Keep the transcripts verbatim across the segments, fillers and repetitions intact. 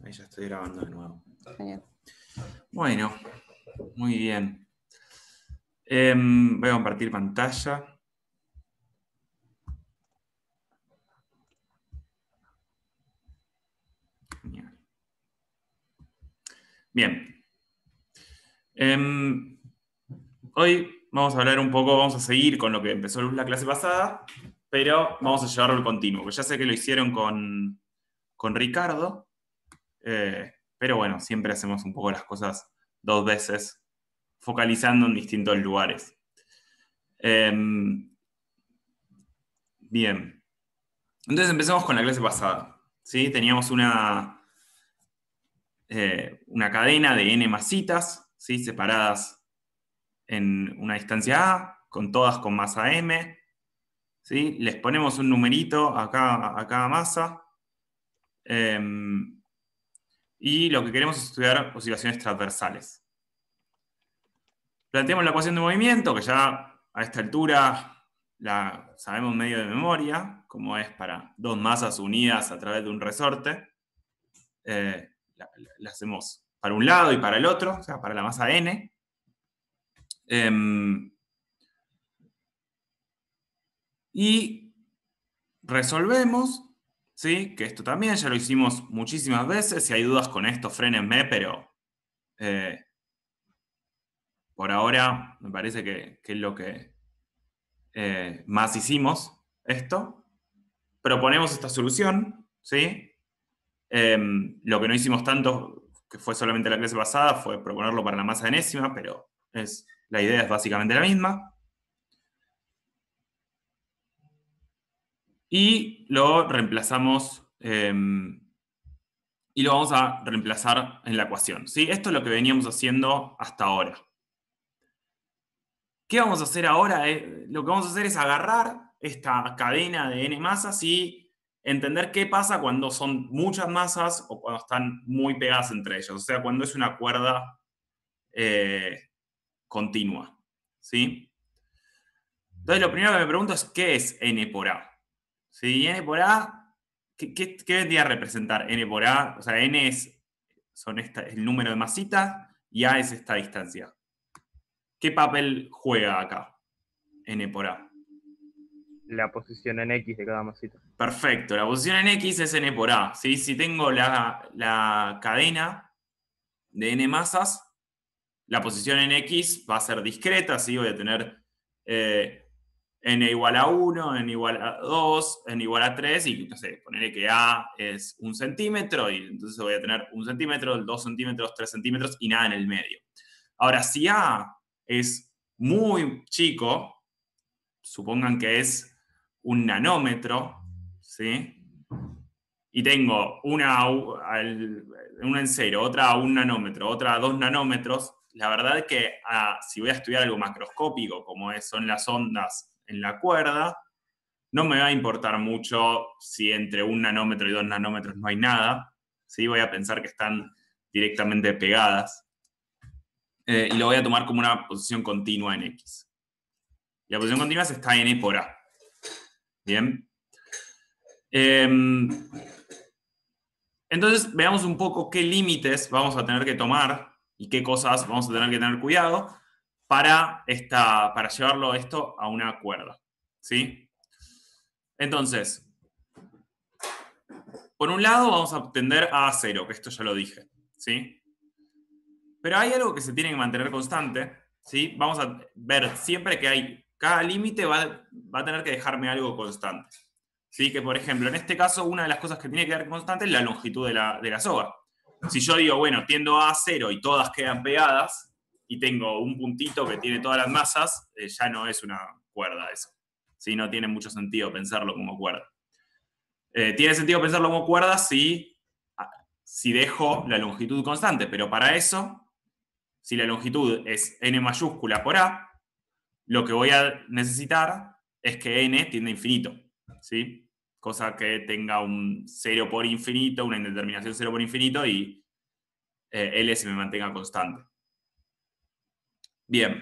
Ahí ya estoy grabando de nuevo. Genial. Bueno, muy bien. Eh, voy a compartir pantalla. Genial. Bien. Eh, hoy vamos a hablar un poco, vamos a seguir con lo que empezó la clase pasada, pero vamos a llevarlo al continuo, porque ya sé que lo hicieron con, con Ricardo, eh, pero bueno, siempre hacemos un poco las cosas dos veces, focalizando en distintos lugares. Eh, bien. Entonces empecemos con la clase pasada. ¿Sí? Teníamos una, eh, una cadena de n masitas, ¿sí? Separadas en una distancia A, con todas con masa m. ¿Sí? Les ponemos un numerito a cada, a cada masa. Eh, y lo que queremos es estudiar oscilaciones transversales. Planteamos la ecuación de movimiento, que ya a esta altura la sabemos medio de memoria, como es para dos masas unidas a través de un resorte. Eh, la, la, la hacemos para un lado y para el otro, o sea, para la masa n. Eh, y resolvemos, ¿sí? Que esto también ya lo hicimos muchísimas veces. Si hay dudas con esto, frénenme, pero eh, por ahora me parece que, que es lo que eh, más hicimos, esto. Proponemos esta solución, ¿sí? Eh, lo que no hicimos tanto, que fue solamente la clase pasada, fue proponerlo para la masa enésima, pero es, la idea es básicamente la misma. Y lo reemplazamos, eh, y lo vamos a reemplazar en la ecuación, ¿sí? Esto es lo que veníamos haciendo hasta ahora. ¿Qué vamos a hacer ahora? Eh, lo que vamos a hacer es agarrar esta cadena de n masas y entender qué pasa cuando son muchas masas o cuando están muy pegadas entre ellas, o sea, cuando es una cuerda eh, continua, ¿sí? Entonces, lo primero que me pregunto es, ¿qué es n por a? ¿Sí? N por a, ¿qué, qué, qué vendría a representar n por a? O sea, n es son esta, el número de masitas y a es esta distancia. ¿Qué papel juega acá n por a? La posición en X de cada masita. Perfecto, la posición en X es n por a. ¿Sí? Si tengo la, la cadena de n masas, la posición en X va a ser discreta, ¿sí? Voy a tener eh, n igual a uno, n igual a dos, n igual a tres, y no sé, ponerle que a es un centímetro, y entonces voy a tener un centímetro, dos centímetros, tres centímetros, y nada en el medio. Ahora, si a es muy chico, supongan que es un nanómetro, ¿sí? Y tengo una, al, una en cero, otra a un nanómetro, otra a dos nanómetros, la verdad es que ah, si voy a estudiar algo macroscópico, como es, son las ondas en la cuerda, no me va a importar mucho si entre un nanómetro y dos nanómetros no hay nada, ¿sí? Voy a pensar que están directamente pegadas. Eh, y lo voy a tomar como una posición continua en X. Y la posición continua está en n por a. Bien. Eh, entonces, veamos un poco qué límites vamos a tener que tomar y qué cosas vamos a tener que tener cuidado para, esta, para llevarlo esto a una cuerda. ¿Sí? Entonces, por un lado vamos a tender a cero, que esto ya lo dije. ¿Sí? Pero hay algo que se tiene que mantener constante. ¿Sí? Vamos a ver siempre que hay, cada límite va, va a tener que dejarme algo constante. ¿Sí? Que, por ejemplo, en este caso, una de las cosas que tiene que quedar constante es la longitud de la, de la soga. Si yo digo, bueno, tiendo a cero y todas quedan pegadas, y tengo un puntito que tiene todas las masas, eh, ya no es una cuerda eso. ¿Sí? No tiene mucho sentido pensarlo como cuerda. Eh, tiene sentido pensarlo como cuerda si, si dejo la longitud constante, pero para eso, si la longitud es n mayúscula por a, lo que voy a necesitar es que n tiende a infinito, ¿sí? Cosa que tenga un cero por infinito, una indeterminación cero por infinito, y eh, L se me mantenga constante. Bien.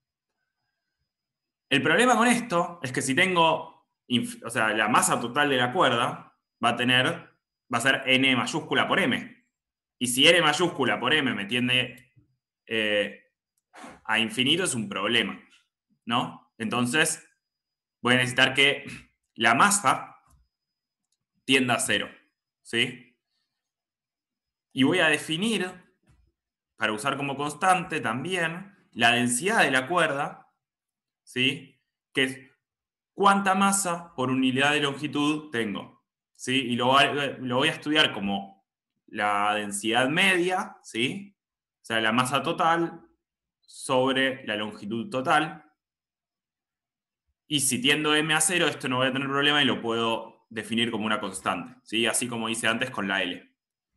El problema con esto es que si tengo, o sea, la masa total de la cuerda va a tener, va a ser n mayúscula por m. Y si N mayúscula por M me tiende eh, a infinito, es un problema, ¿no? Entonces, voy a necesitar que la masa tienda a cero, ¿sí? Y voy a definir, para usar como constante también, la densidad de la cuerda, ¿sí? Que es cuánta masa por unidad de longitud tengo, ¿sí? Y lo, lo voy a estudiar como la densidad media, ¿sí? O sea, la masa total sobre la longitud total. Y si tiendo M a cero, esto no voy a tener problema y lo puedo definir como una constante, ¿sí? Así como hice antes con la L.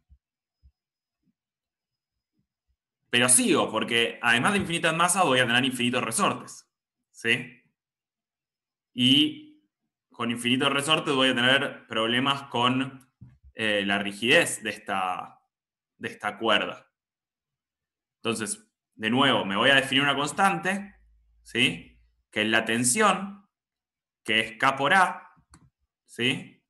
Pero sigo, porque además de infinitas masas voy a tener infinitos resortes, ¿sí? Y con infinitos resortes voy a tener problemas con eh, la rigidez de esta, de esta cuerda. Entonces, de nuevo, me voy a definir una constante, ¿sí? Que es la tensión, que es K por A, ¿sí?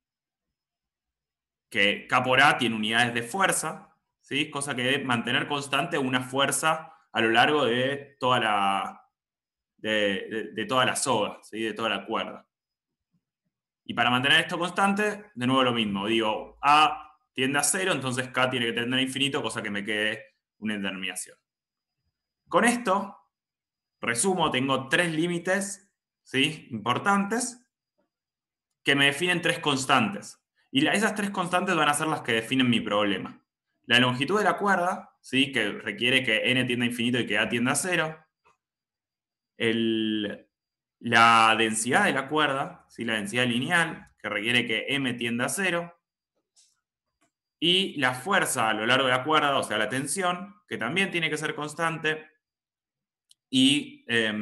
Que K por A tiene unidades de fuerza, ¿sí? Cosa que debe mantener constante una fuerza a lo largo de toda la, de, de, de toda la soga, ¿sí? De toda la cuerda. Y para mantener esto constante, de nuevo lo mismo. Digo, A tiende a cero, entonces K tiene que tender a infinito, cosa que me quede una determinación. Con esto, resumo, tengo tres límites, ¿sí? Importantes que me definen tres constantes. Y la, esas tres constantes van a ser las que definen mi problema. La longitud de la cuerda, ¿sí? Que requiere que n tienda a infinito y que A tienda a cero. El, la densidad de la cuerda, ¿sí? La densidad lineal, que requiere que m tienda a cero. Y la fuerza a lo largo de la cuerda, o sea, la tensión, que también tiene que ser constante. Y, eh,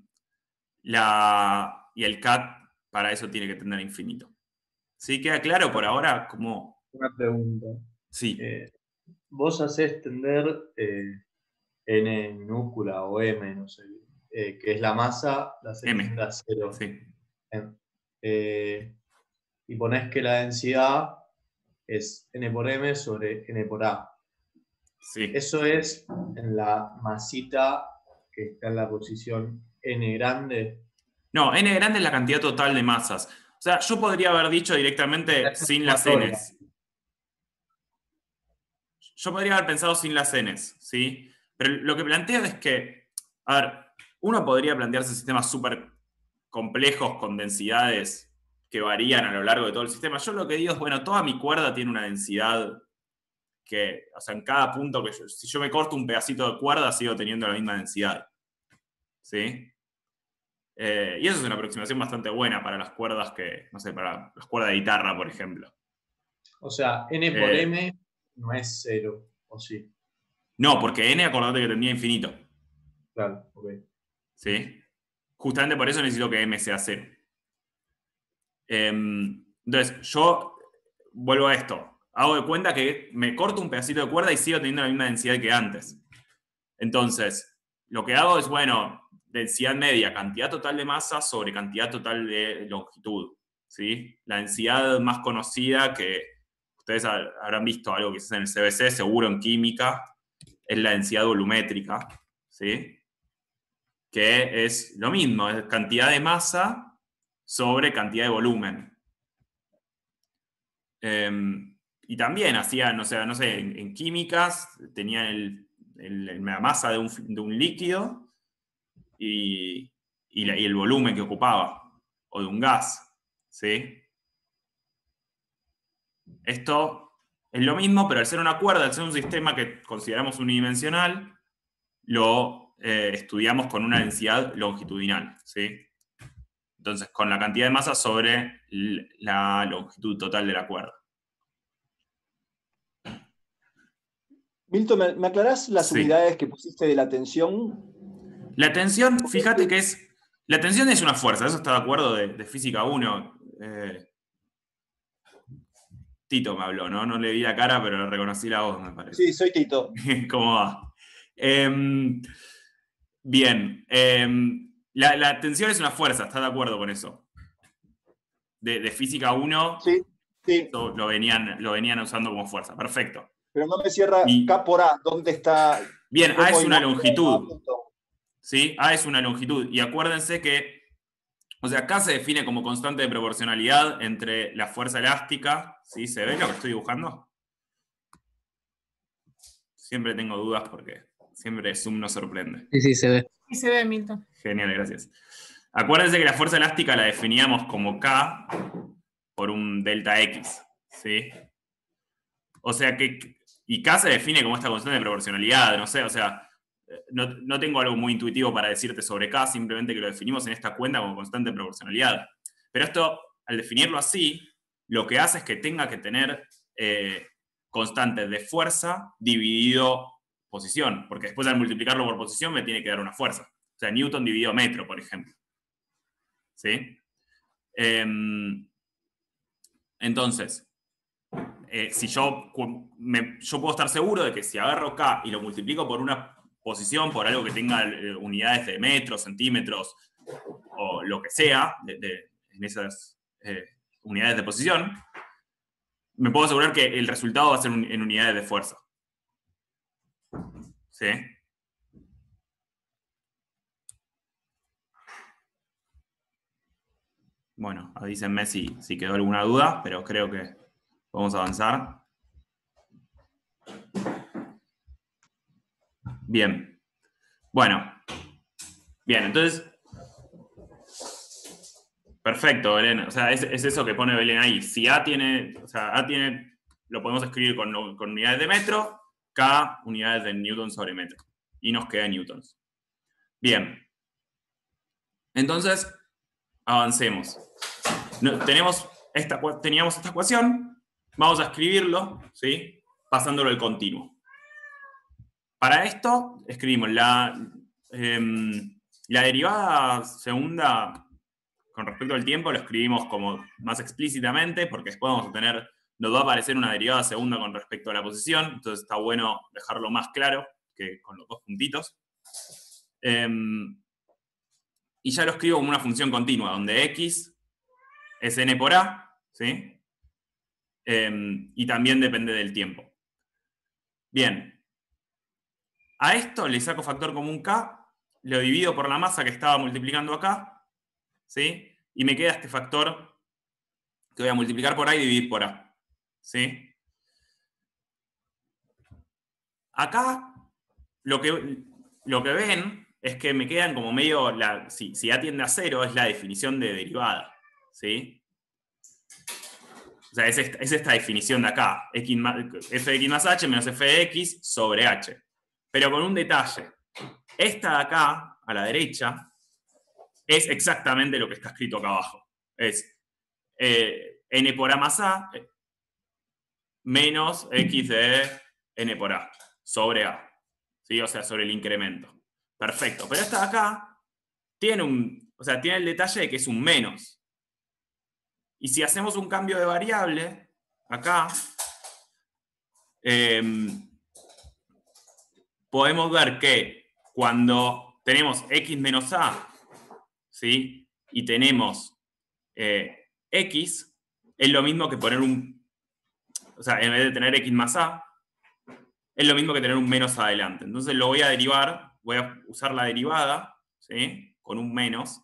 la, y el K para eso tiene que tender a infinito. ¿Sí? ¿Queda claro por ahora? ¿Cómo? Una pregunta. Sí. Eh, vos hacés tender eh, N minúscula o M, no sé, eh, que es la masa, la haces M. tender a cero. Sí. Eh, y ponés que la densidad es N por M sobre N por A. Sí. Eso es en la masita que está en la posición N grande. No, N grande es la cantidad total de masas. O sea, yo podría haber dicho directamente sin las Ns. Yo podría haber pensado sin las Ns, ¿sí? Pero lo que planteo es que, a ver, uno podría plantearse sistemas súper complejos con densidades que varían a lo largo de todo el sistema. Yo lo que digo es, bueno, toda mi cuerda tiene una densidad que, o sea, en cada punto que yo, si yo me corto un pedacito de cuerda, sigo teniendo la misma densidad, ¿sí? Eh, y eso es una aproximación bastante buena para las cuerdas que, no sé, para las cuerdas de guitarra, por ejemplo. O sea, N por Eh, M no es cero, ¿o sí? No, porque N, acordate que tendría infinito. Claro, ok. ¿Sí? Justamente por eso necesito que M sea cero. Eh, entonces, yo vuelvo a esto. Hago de cuenta que me corto un pedacito de cuerda y sigo teniendo la misma densidad que antes. Entonces, lo que hago es, bueno, densidad media, cantidad total de masa sobre cantidad total de longitud, ¿sí? La densidad más conocida, que ustedes habrán visto algo que es en el C B C, seguro en química, es la densidad volumétrica, ¿sí? Que es lo mismo, es cantidad de masa sobre cantidad de volumen. Eh, y también hacían, o sea, no sé, en, en químicas tenían el, el, la masa de un, de un líquido y, y, la, y el volumen que ocupaba, o de un gas, ¿sí? Esto es lo mismo, pero al ser una cuerda, al ser un sistema que consideramos unidimensional, lo eh, estudiamos con una densidad longitudinal, ¿sí? Entonces, con la cantidad de masa sobre la longitud total de la cuerda. Milton, ¿me, me aclarás las Sí. unidades que pusiste de la tensión? La tensión, fíjate que es... La tensión es una fuerza, eso está de acuerdo de, de física uno. Eh, Tito me habló, ¿no? No le vi la cara, pero le reconocí la voz, me parece. Sí, soy Tito. ¿Cómo va? Eh, bien. Eh, la, la tensión es una fuerza, ¿estás de acuerdo con eso? De, de física uno, Sí, sí. lo venían, lo venían usando como fuerza. Perfecto. Pero no me cierra Y- K por A. ¿Dónde está? Bien, A ¿Cómo es una imagino longitud. esto? ¿Sí? A es una longitud. Y acuérdense que, o sea, K se define como constante de proporcionalidad entre la fuerza elástica. ¿Sí? ¿Se ve lo que estoy dibujando? Siempre tengo dudas porque siempre Zoom nos sorprende. Sí, sí, se ve. Sí se ve, Milton. Genial, gracias. Acuérdense que la fuerza elástica la definíamos como K por un delta X. ¿Sí? O sea que. Y K se define como esta constante de proporcionalidad, no sé, o sea. No, no tengo algo muy intuitivo para decirte sobre K, simplemente que lo definimos en esta cuenta como constante de proporcionalidad. Pero esto, al definirlo así, lo que hace es que tenga que tener eh, constantes de fuerza dividido posición, porque después al multiplicarlo por posición me tiene que dar una fuerza. O sea, Newton dividido metro, por ejemplo. ¿Sí? Eh, entonces, eh, si yo, me, yo puedo estar seguro de que si agarro K y lo multiplico por una posición, por algo que tenga eh, unidades de metros, centímetros o lo que sea, de, de, en esas eh, unidades de posición, me puedo asegurar que el resultado va a ser un, en unidades de fuerza. ¿Sí? Bueno, avísenme si, si quedó alguna duda, pero creo que vamos a avanzar. Bien. Bueno. Bien, entonces. Perfecto, Belén. O sea, es, es eso que pone Belén ahí. Si A tiene. O sea, A tiene. Lo podemos escribir con, con unidades de metro, K unidades de newton sobre metro. Y nos queda newtons. Bien. Entonces, avancemos. No, tenemos esta, teníamos esta ecuación. Vamos a escribirlo, ¿sí? Pasándolo al continuo. Para esto, escribimos la, eh, la derivada segunda con respecto al tiempo, lo escribimos como más explícitamente, porque después vamos a tener, nos va a aparecer una derivada segunda con respecto a la posición, entonces está bueno dejarlo más claro que con los dos puntitos. Eh, y ya lo escribo como una función continua, donde x es n por a, ¿sí? Eh, y también depende del tiempo. Bien. A esto le saco factor común k, lo divido por la masa que estaba multiplicando acá, ¿sí? Y me queda este factor que voy a multiplicar por a y dividir por a, ¿sí? Acá lo que, lo que ven es que me quedan como medio, la, si, si a tiende a cero es la definición de derivada, ¿sí? O sea, es esta, es esta definición de acá, x más, f de x más h menos f de x sobre h. Pero con un detalle. Esta de acá, a la derecha, es exactamente lo que está escrito acá abajo. Es eh, n por a más a menos x de n por a sobre a. ¿Sí? O sea, sobre el incremento. Perfecto. Pero esta de acá tiene un, o sea, tiene el detalle de que es un menos. Y si hacemos un cambio de variable, acá, eh, podemos ver que cuando tenemos x menos a, ¿sí? Y tenemos eh, x, es lo mismo que poner un, o sea, en vez de tener x más a, es lo mismo que tener un menos adelante. Entonces lo voy a derivar, voy a usar la derivada, ¿sí? Con un menos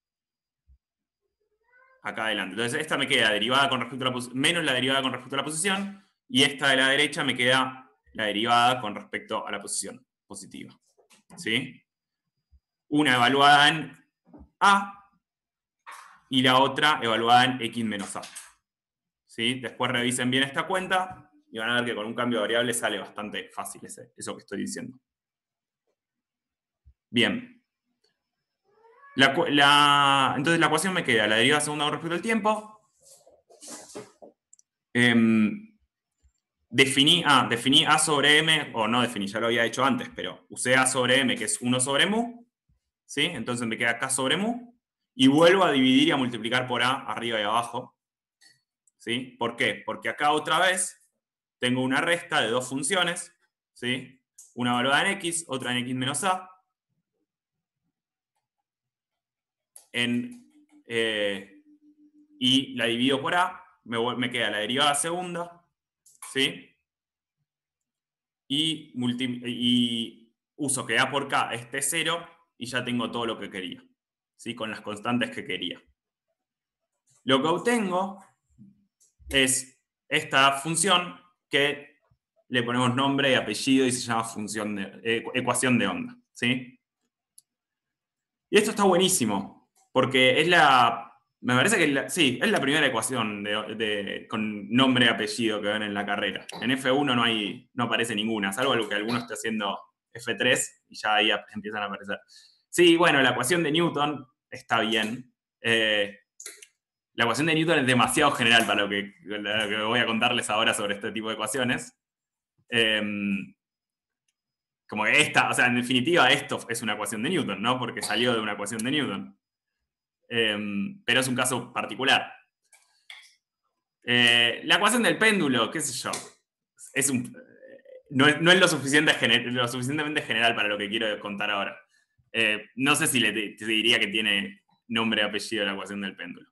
acá adelante. Entonces esta me queda derivada con respecto a la menos la derivada con respecto a la posición, y esta de la derecha me queda la derivada con respecto a la posición positiva. ¿Sí? Una evaluada en a y la otra evaluada en x menos a. ¿Sí? Después revisen bien esta cuenta y van a ver que con un cambio de variable sale bastante fácil ese, eso que estoy diciendo. Bien. La, la, entonces la ecuación me queda la derivada segunda con respecto al tiempo. Eh, definí, ah, definí A sobre M, o no definí, ya lo había hecho antes, pero usé A sobre M, que es uno sobre mu. ¿Sí? Entonces me queda K sobre mu. Y vuelvo a dividir y a multiplicar por A arriba y abajo. ¿Sí? ¿Por qué? Porque acá otra vez tengo una resta de dos funciones. ¿Sí? Una evaluada en x, otra en x menos a. En, eh, y la divido por A, me, me queda la derivada segunda, ¿sí? y, multi, y uso que A por K esté cero y ya tengo todo lo que quería, ¿sí? Con las constantes que quería. Lo que obtengo es esta función que le ponemos nombre y apellido y se llama función de, eh, ecuación de onda, ¿sí? Y esto está buenísimo, porque es la... Me parece que la, sí, es la primera ecuación de, de, con nombre y apellido que ven en la carrera. En F uno no, hay, no aparece ninguna, salvo que alguno esté haciendo F tres y ya ahí empiezan a aparecer. Sí, bueno, la ecuación de Newton está bien. Eh, la ecuación de Newton es demasiado general para lo que, lo que voy a contarles ahora sobre este tipo de ecuaciones. Eh, como que esta, o sea, en definitiva esto es una ecuación de Newton, ¿no? Porque salió de una ecuación de Newton. Eh, pero es un caso particular. Eh, la ecuación del péndulo, qué sé yo, es un, no, es, no es lo, suficiente, lo suficientemente general para lo que quiero contar ahora. Eh, no sé si le te, te diría que tiene nombre y apellido la ecuación del péndulo.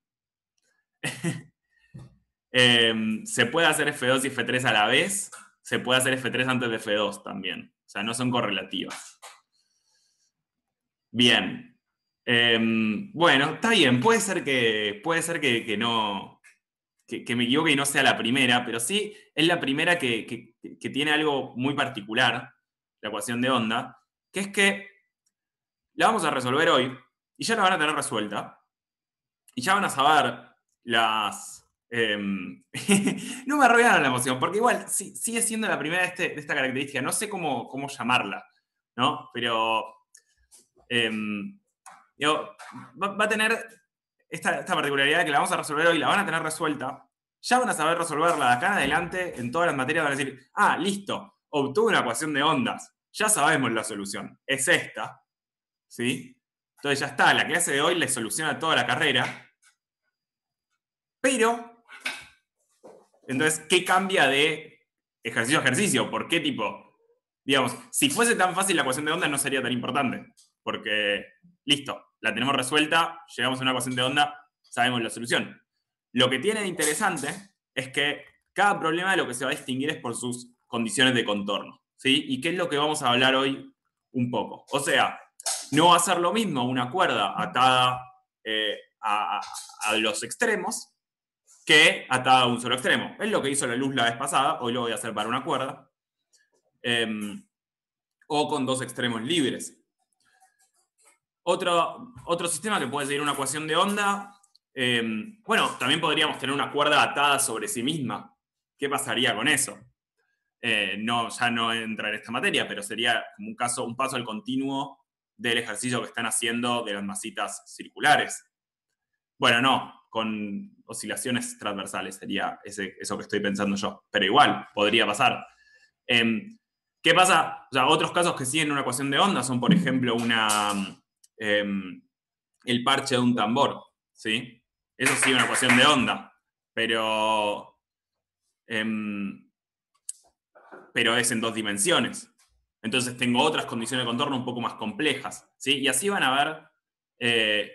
eh, se puede hacer F dos y F tres a la vez, se puede hacer F tres antes de F dos también. O sea, no son correlativas. Bien. Eh, bueno, está bien, puede ser que, puede ser que, que no, que, que me equivoque y no sea la primera, pero sí es la primera que, que, que tiene algo muy particular, la ecuación de onda, que es que la vamos a resolver hoy y ya la van a tener resuelta y ya van a saber las... Eh, no me arruinaron la emoción, porque igual sí, sigue siendo la primera de, este, de esta característica, no sé cómo, cómo llamarla, ¿no? Pero... Eh, Digo, va, va a tener esta, esta particularidad que la vamos a resolver hoy, la van a tener resuelta, ya van a saber resolverla de acá en adelante, en todas las materias van a decir, ah, listo, obtuve una ecuación de ondas, ya sabemos la solución, es esta, ¿sí? Entonces ya está, la clase de hoy le soluciona toda la carrera, pero, entonces, ¿qué cambia de ejercicio a ejercicio? ¿Por qué tipo? Digamos, si fuese tan fácil la ecuación de ondas no sería tan importante, porque, listo, la tenemos resuelta, llegamos a una ecuación de onda, sabemos la solución. Lo que tiene de interesante es que cada problema lo que se va a distinguir es por sus condiciones de contorno, ¿sí? Y qué es lo que vamos a hablar hoy un poco. O sea, no va a ser lo mismo una cuerda atada eh, a, a los extremos que atada a un solo extremo. Es lo que hizo la luz la vez pasada, hoy lo voy a hacer para una cuerda, eh, o con dos extremos libres. Otro, otro sistema que puede seguir una ecuación de onda, eh, bueno, también podríamos tener una cuerda atada sobre sí misma. ¿Qué pasaría con eso? Eh, no, ya no entra en esta materia, pero sería como un, caso, un paso al continuo del ejercicio que están haciendo de las masitas circulares. Bueno, no, con oscilaciones transversales sería ese, eso que estoy pensando yo, pero igual, podría pasar. Eh, ¿Qué pasa? O sea, otros casos que siguen una ecuación de onda son, por ejemplo, una... Eh, el parche de un tambor, ¿sí? Eso sí, una ecuación de onda, pero, eh, pero es en dos dimensiones. Entonces tengo otras condiciones de contorno un poco más complejas, ¿sí? Y así van a ver... Eh...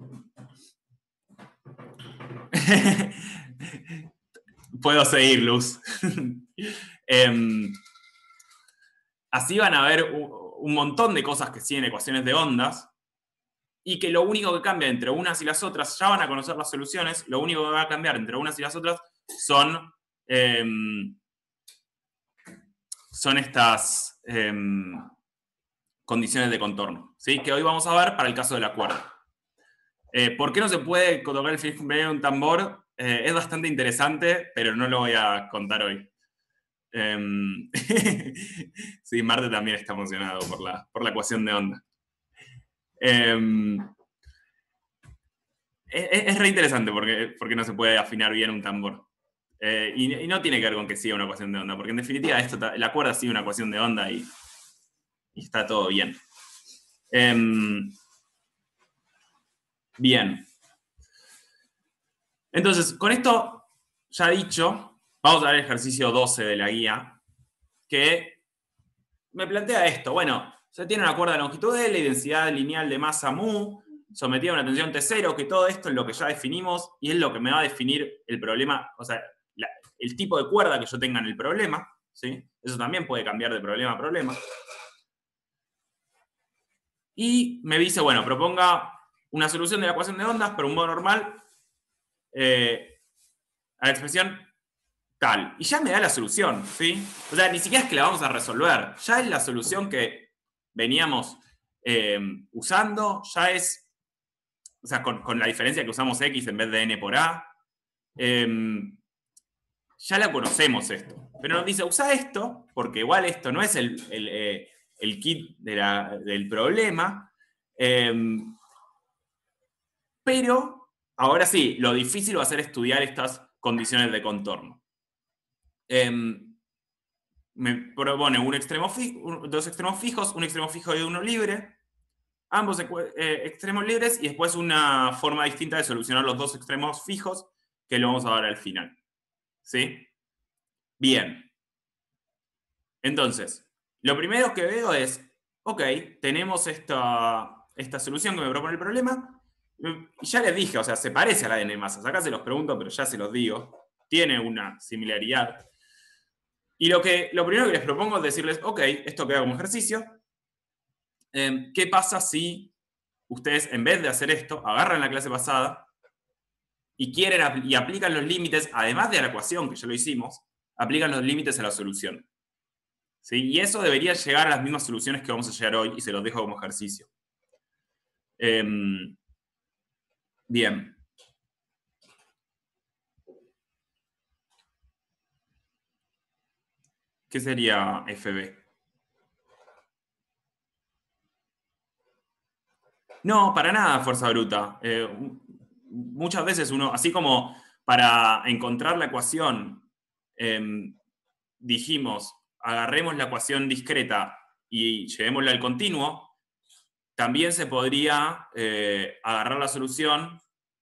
Puedo seguir, Luz. eh, así van a ver un, un montón de cosas que siguen ecuaciones de ondas, y que lo único que cambia entre unas y las otras, ya van a conocer las soluciones, lo único que va a cambiar entre unas y las otras son, eh, son estas eh, condiciones de contorno, ¿sí? Que hoy vamos a ver para el caso de la cuerda. Eh, ¿Por qué no se puede tocar el feliz cumpleaños en un tambor? Eh, es bastante interesante, pero no lo voy a contar hoy. Eh, sí, Marte también está emocionado por la, por la ecuación de onda. Eh, es, es re interesante porque, porque no se puede afinar bien un tambor. Eh, y, y no tiene que ver con que siga una ecuación de onda, porque en definitiva esto, la cuerda sigue una ecuación de onda y, y está todo bien. Eh, bien. Entonces, con esto ya dicho, vamos a ver el ejercicio doce de la guía, que me plantea esto. Bueno, se tiene una cuerda de longitud L y densidad lineal de masa mu, sometida a una tensión T cero, que todo esto es lo que ya definimos y es lo que me va a definir el problema, o sea, la, el tipo de cuerda que yo tenga en el problema, ¿sí? Eso también puede cambiar de problema a problema. Y me dice, bueno, proponga una solución de la ecuación de ondas, pero un modo normal, eh, a la expresión tal. Y ya me da la solución, ¿sí? O sea, ni siquiera es que la vamos a resolver. Ya es la solución que veníamos eh, usando, ya es, o sea, con, con la diferencia que usamos X en vez de N por A. Eh, ya la conocemos esto. Pero nos dice, usa esto, porque igual esto no es el, el, eh, el kit de la, del problema. Eh, pero, ahora sí, lo difícil va a ser estudiar estas condiciones de contorno. Eh, me propone un extremo fijo, un, dos extremos fijos, un extremo fijo y uno libre, ambos eh, extremos libres, y después una forma distinta de solucionar los dos extremos fijos, que lo vamos a ver al final. ¿Sí? Bien. Entonces, lo primero que veo es, ok, tenemos esta, esta solución que me propone el problema, y ya les dije, o sea, se parece a la de N-masas. Acá se los pregunto, pero ya se los digo. Tiene una similaridad. Y lo, que, lo primero que les propongo es decirles, ok, esto queda como ejercicio. Eh, ¿Qué pasa si ustedes, en vez de hacer esto, agarran la clase pasada y quieren y aplican los límites, además de la ecuación, que ya lo hicimos, aplican los límites a la solución? ¿Sí? Y eso debería llegar a las mismas soluciones que vamos a llegar hoy, y se los dejo como ejercicio. Eh, bien. ¿Qué sería F B? No, para nada fuerza bruta. Eh, muchas veces uno, así como para encontrar la ecuación, eh, dijimos, agarremos la ecuación discreta y llevémosla al continuo, también se podría eh, agarrar la solución,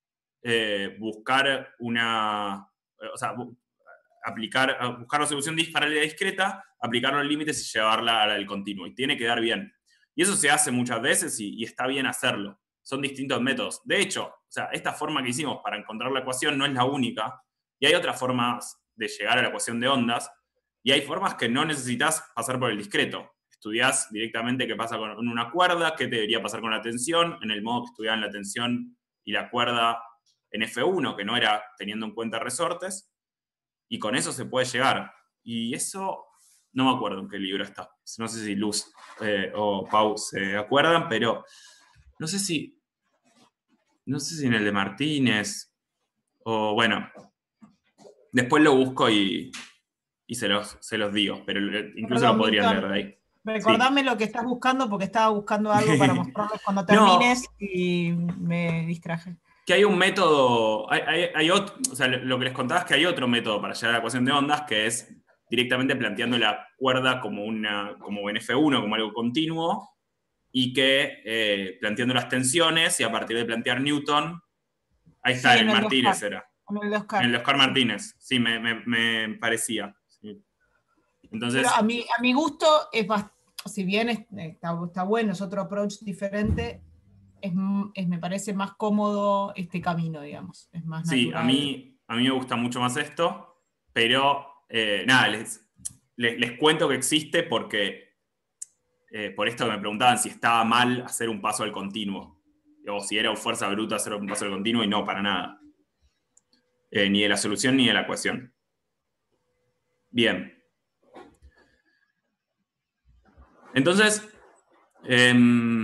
eh, buscar una, o sea, bu aplicar, buscar la solución paralela discreta, aplicar los límites y llevarla al continuo. Y tiene que dar bien. Y eso se hace muchas veces y, y está bien hacerlo. Son distintos métodos. De hecho, o sea, esta forma que hicimos para encontrar la ecuación no es la única. Y hay otras formas de llegar a la ecuación de ondas. Y hay formas que no necesitas pasar por el discreto. Estudiás directamente qué pasa con una cuerda, qué debería pasar con la tensión, en el modo que estudiaban la tensión y la cuerda en F uno, que no era teniendo en cuenta resortes. Y con eso se puede llegar. Y eso, no me acuerdo en qué libro está. No sé si Luz eh, o Pau se acuerdan, pero no sé si, no sé si en el de Martínez, o bueno, después lo busco y, y se, los, se los digo, pero incluso Perdón, lo podrían Milton, leer de ahí. Recordame sí. Lo que estás buscando, porque estaba buscando algo para mostrarles cuando termines no. Y me distraje. Que hay un método, hay, hay, hay otro, o sea, lo que les contaba es que hay otro método para llegar a la ecuación de ondas, que es directamente planteando la cuerda como, una, como en F uno, como algo continuo, y que eh, planteando las tensiones, y a partir de plantear Newton, ahí está, sí, en el, el Martínez Oscar. Era. En el de Oscar. En el de Oscar Martínez, sí, me, me, me parecía. Sí. Entonces, Pero a mi, a mi gusto, es bastante, si bien es, está, está bueno, es otro approach diferente, Es, es, me parece más cómodo este camino, digamos. Es más sí, natural. a mí, a mí me gusta mucho más esto, pero eh, nada, les, les, les cuento que existe porque, eh, por esto que me preguntaban si estaba mal hacer un paso al continuo, o si era fuerza bruta hacer un paso al continuo, y no, para nada. Eh, ni de la solución ni de la ecuación. Bien. Entonces, eh,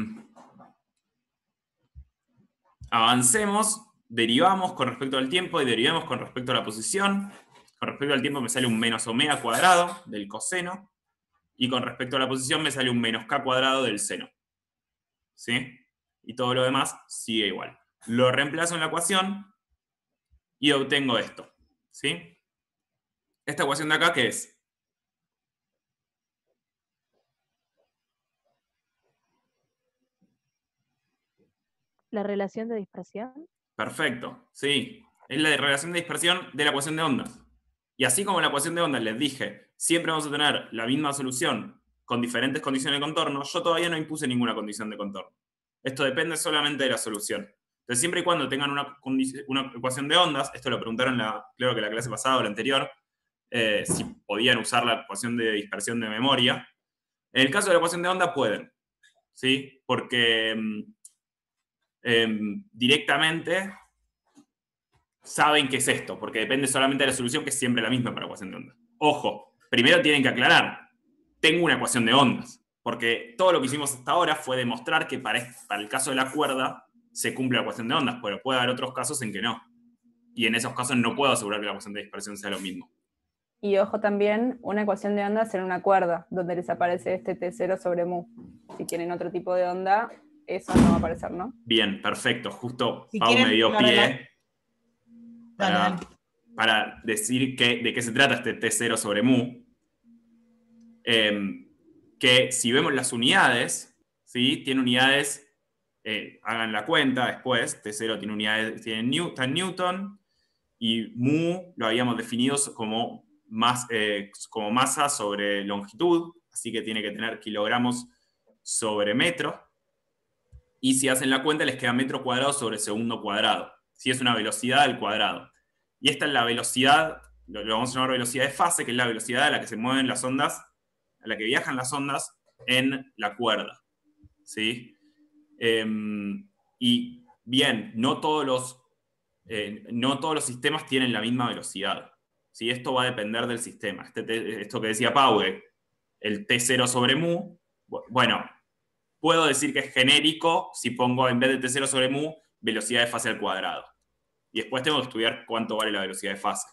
avancemos, derivamos con respecto al tiempo y derivamos con respecto a la posición. Con respecto al tiempo me sale un menos omega cuadrado del coseno, y con respecto a la posición me sale un menos k cuadrado del seno. ¿Sí? Y todo lo demás sigue igual. Lo reemplazo en la ecuación y obtengo esto. ¿Sí? Esta ecuación de acá, ¿qué es? ¿La relación de dispersión? Perfecto, sí. Es la relación de dispersión de la ecuación de ondas. Y así como en la ecuación de ondas les dije, siempre vamos a tener la misma solución con diferentes condiciones de contorno, yo todavía no impuse ninguna condición de contorno. Esto depende solamente de la solución. Entonces, siempre y cuando tengan una, una ecuación de ondas, esto lo preguntaron, la, creo que la clase pasada o la anterior, eh, si podían usar la ecuación de dispersión de memoria. En el caso de la ecuación de onda pueden, ¿sí? Porque eh, directamente saben qué es esto, porque depende solamente de la solución, que es siempre la misma para la ecuación de onda. Ojo, primero tienen que aclarar, tengo una ecuación de ondas, porque todo lo que hicimos hasta ahora fue demostrar que para, para el caso de la cuerda se cumple la ecuación de ondas, pero puede haber otros casos en que no. Y en esos casos no puedo asegurar que la ecuación de dispersión sea lo mismo. Y ojo también, una ecuación de ondas en una cuerda, donde les aparece este T cero sobre mu. Si tienen otro tipo de onda, eso no va a aparecer, ¿no? Bien, perfecto. Justo Si Pau quieren, me dio la pie rela- para, Dale, dale. para decir que, de qué se trata este T cero sobre mu. Eh, que si vemos las unidades, ¿sí? Tiene unidades, eh, hagan la cuenta después, T cero tiene unidades, tiene New- está en Newton, y mu lo habíamos definido como, más, eh, como masa sobre longitud, así que tiene que tener kilogramos sobre metro, y si hacen la cuenta les queda metro cuadrado sobre segundo cuadrado, si es una velocidad al cuadrado. Y esta es la velocidad, lo, lo vamos a llamar velocidad de fase, que es la velocidad a la que se mueven las ondas, a la que viajan las ondas en la cuerda, ¿sí? Eh, y bien, no todos los Eh, no todos los sistemas tienen la misma velocidad, ¿sí? Esto va a depender del sistema. Este, esto que decía Pau, el T cero sobre mu, bueno, puedo decir que es genérico si pongo en vez de T cero sobre mu, velocidad de fase al cuadrado. Y después tengo que estudiar cuánto vale la velocidad de fase.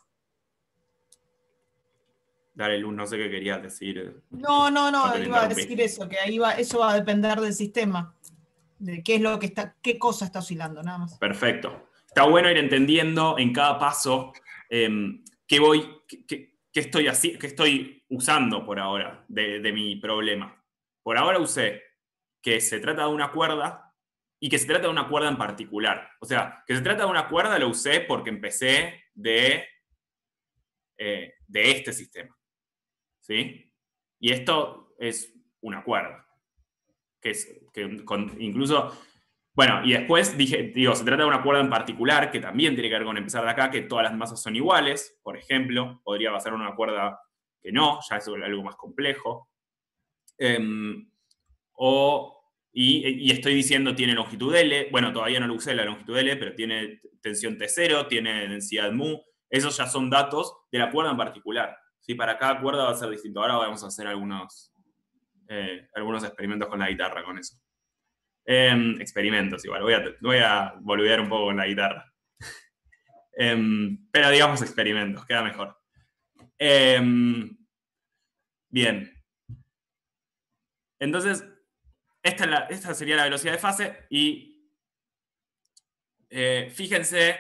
Dale, Luz, no sé qué querías decir. No, no, no, Cuando te iba a interrumpí. decir eso, que ahí va, eso va a depender del sistema, de qué es lo que está, qué cosa está oscilando, nada más. Perfecto. Está bueno ir entendiendo en cada paso eh, qué voy, qué, qué- qué estoy así, qué estoy usando por ahora de, de mi problema. Por ahora usé que se trata de una cuerda y que se trata de una cuerda en particular. O sea, que se trata de una cuerda lo usé porque empecé de, eh, de este sistema. ¿Sí? Y esto es una cuerda. Que es que con, incluso. Bueno, y después dije, digo, se trata de una cuerda en particular que también tiene que ver con empezar de acá, que todas las masas son iguales, por ejemplo, podría basar una cuerda que no, ya es algo más complejo. Eh, o, y, y estoy diciendo tiene longitud L, bueno, todavía no lo usé la longitud L, pero tiene tensión T cero, tiene densidad mu, esos ya son datos de la cuerda en particular. ¿Sí? Para cada cuerda va a ser distinto. Ahora vamos a hacer algunos, eh, algunos experimentos con la guitarra con eso. Eh, experimentos igual, voy a, voy a boludear un poco con la guitarra. Eh, pero digamos experimentos, queda mejor. Eh, bien. Entonces, esta, es la, esta sería la velocidad de fase y eh, fíjense,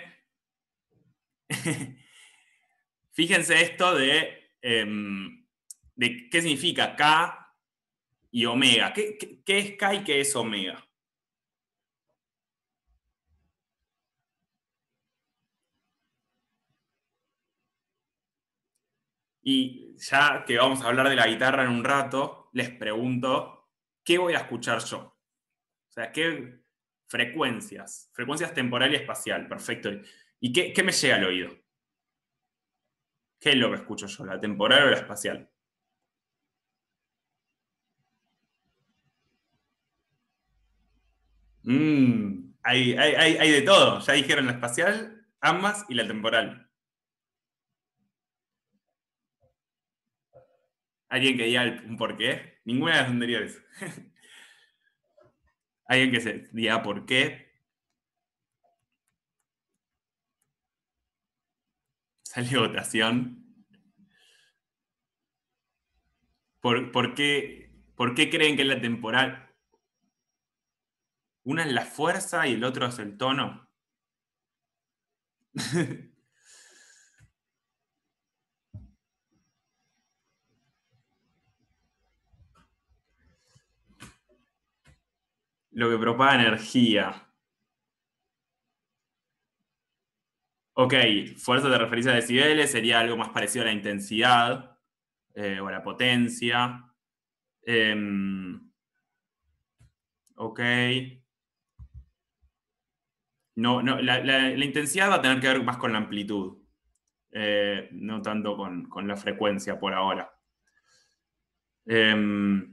fíjense esto de, eh, de qué significa K y omega. ¿Qué, qué, qué es K y qué es omega? Y ya que vamos a hablar de la guitarra en un rato, les pregunto, ¿qué voy a escuchar yo? O sea, ¿qué frecuencias? Frecuencias temporal y espacial, perfecto. ¿Y qué, qué me llega al oído? ¿Qué es lo que escucho yo? ¿La temporal o la espacial? Mm, hay, hay, hay, hay de todo. Ya dijeron la espacial, ambas y la temporal. ¿Alguien que diga el- un por qué? Ninguna de las anteriores. ¿Alguien que se diga por qué? Sale votación. ¿Por, por qué, ¿Por qué creen que es la temporal? Una es la fuerza y el otro es el tono. Lo que propaga energía. Ok, fuerza de referencia a decibeles sería algo más parecido a la intensidad eh, o a la potencia. Eh, ok. No, no, la, la, la intensidad va a tener que ver más con la amplitud. eh, no tanto con, con la frecuencia por ahora. Eh,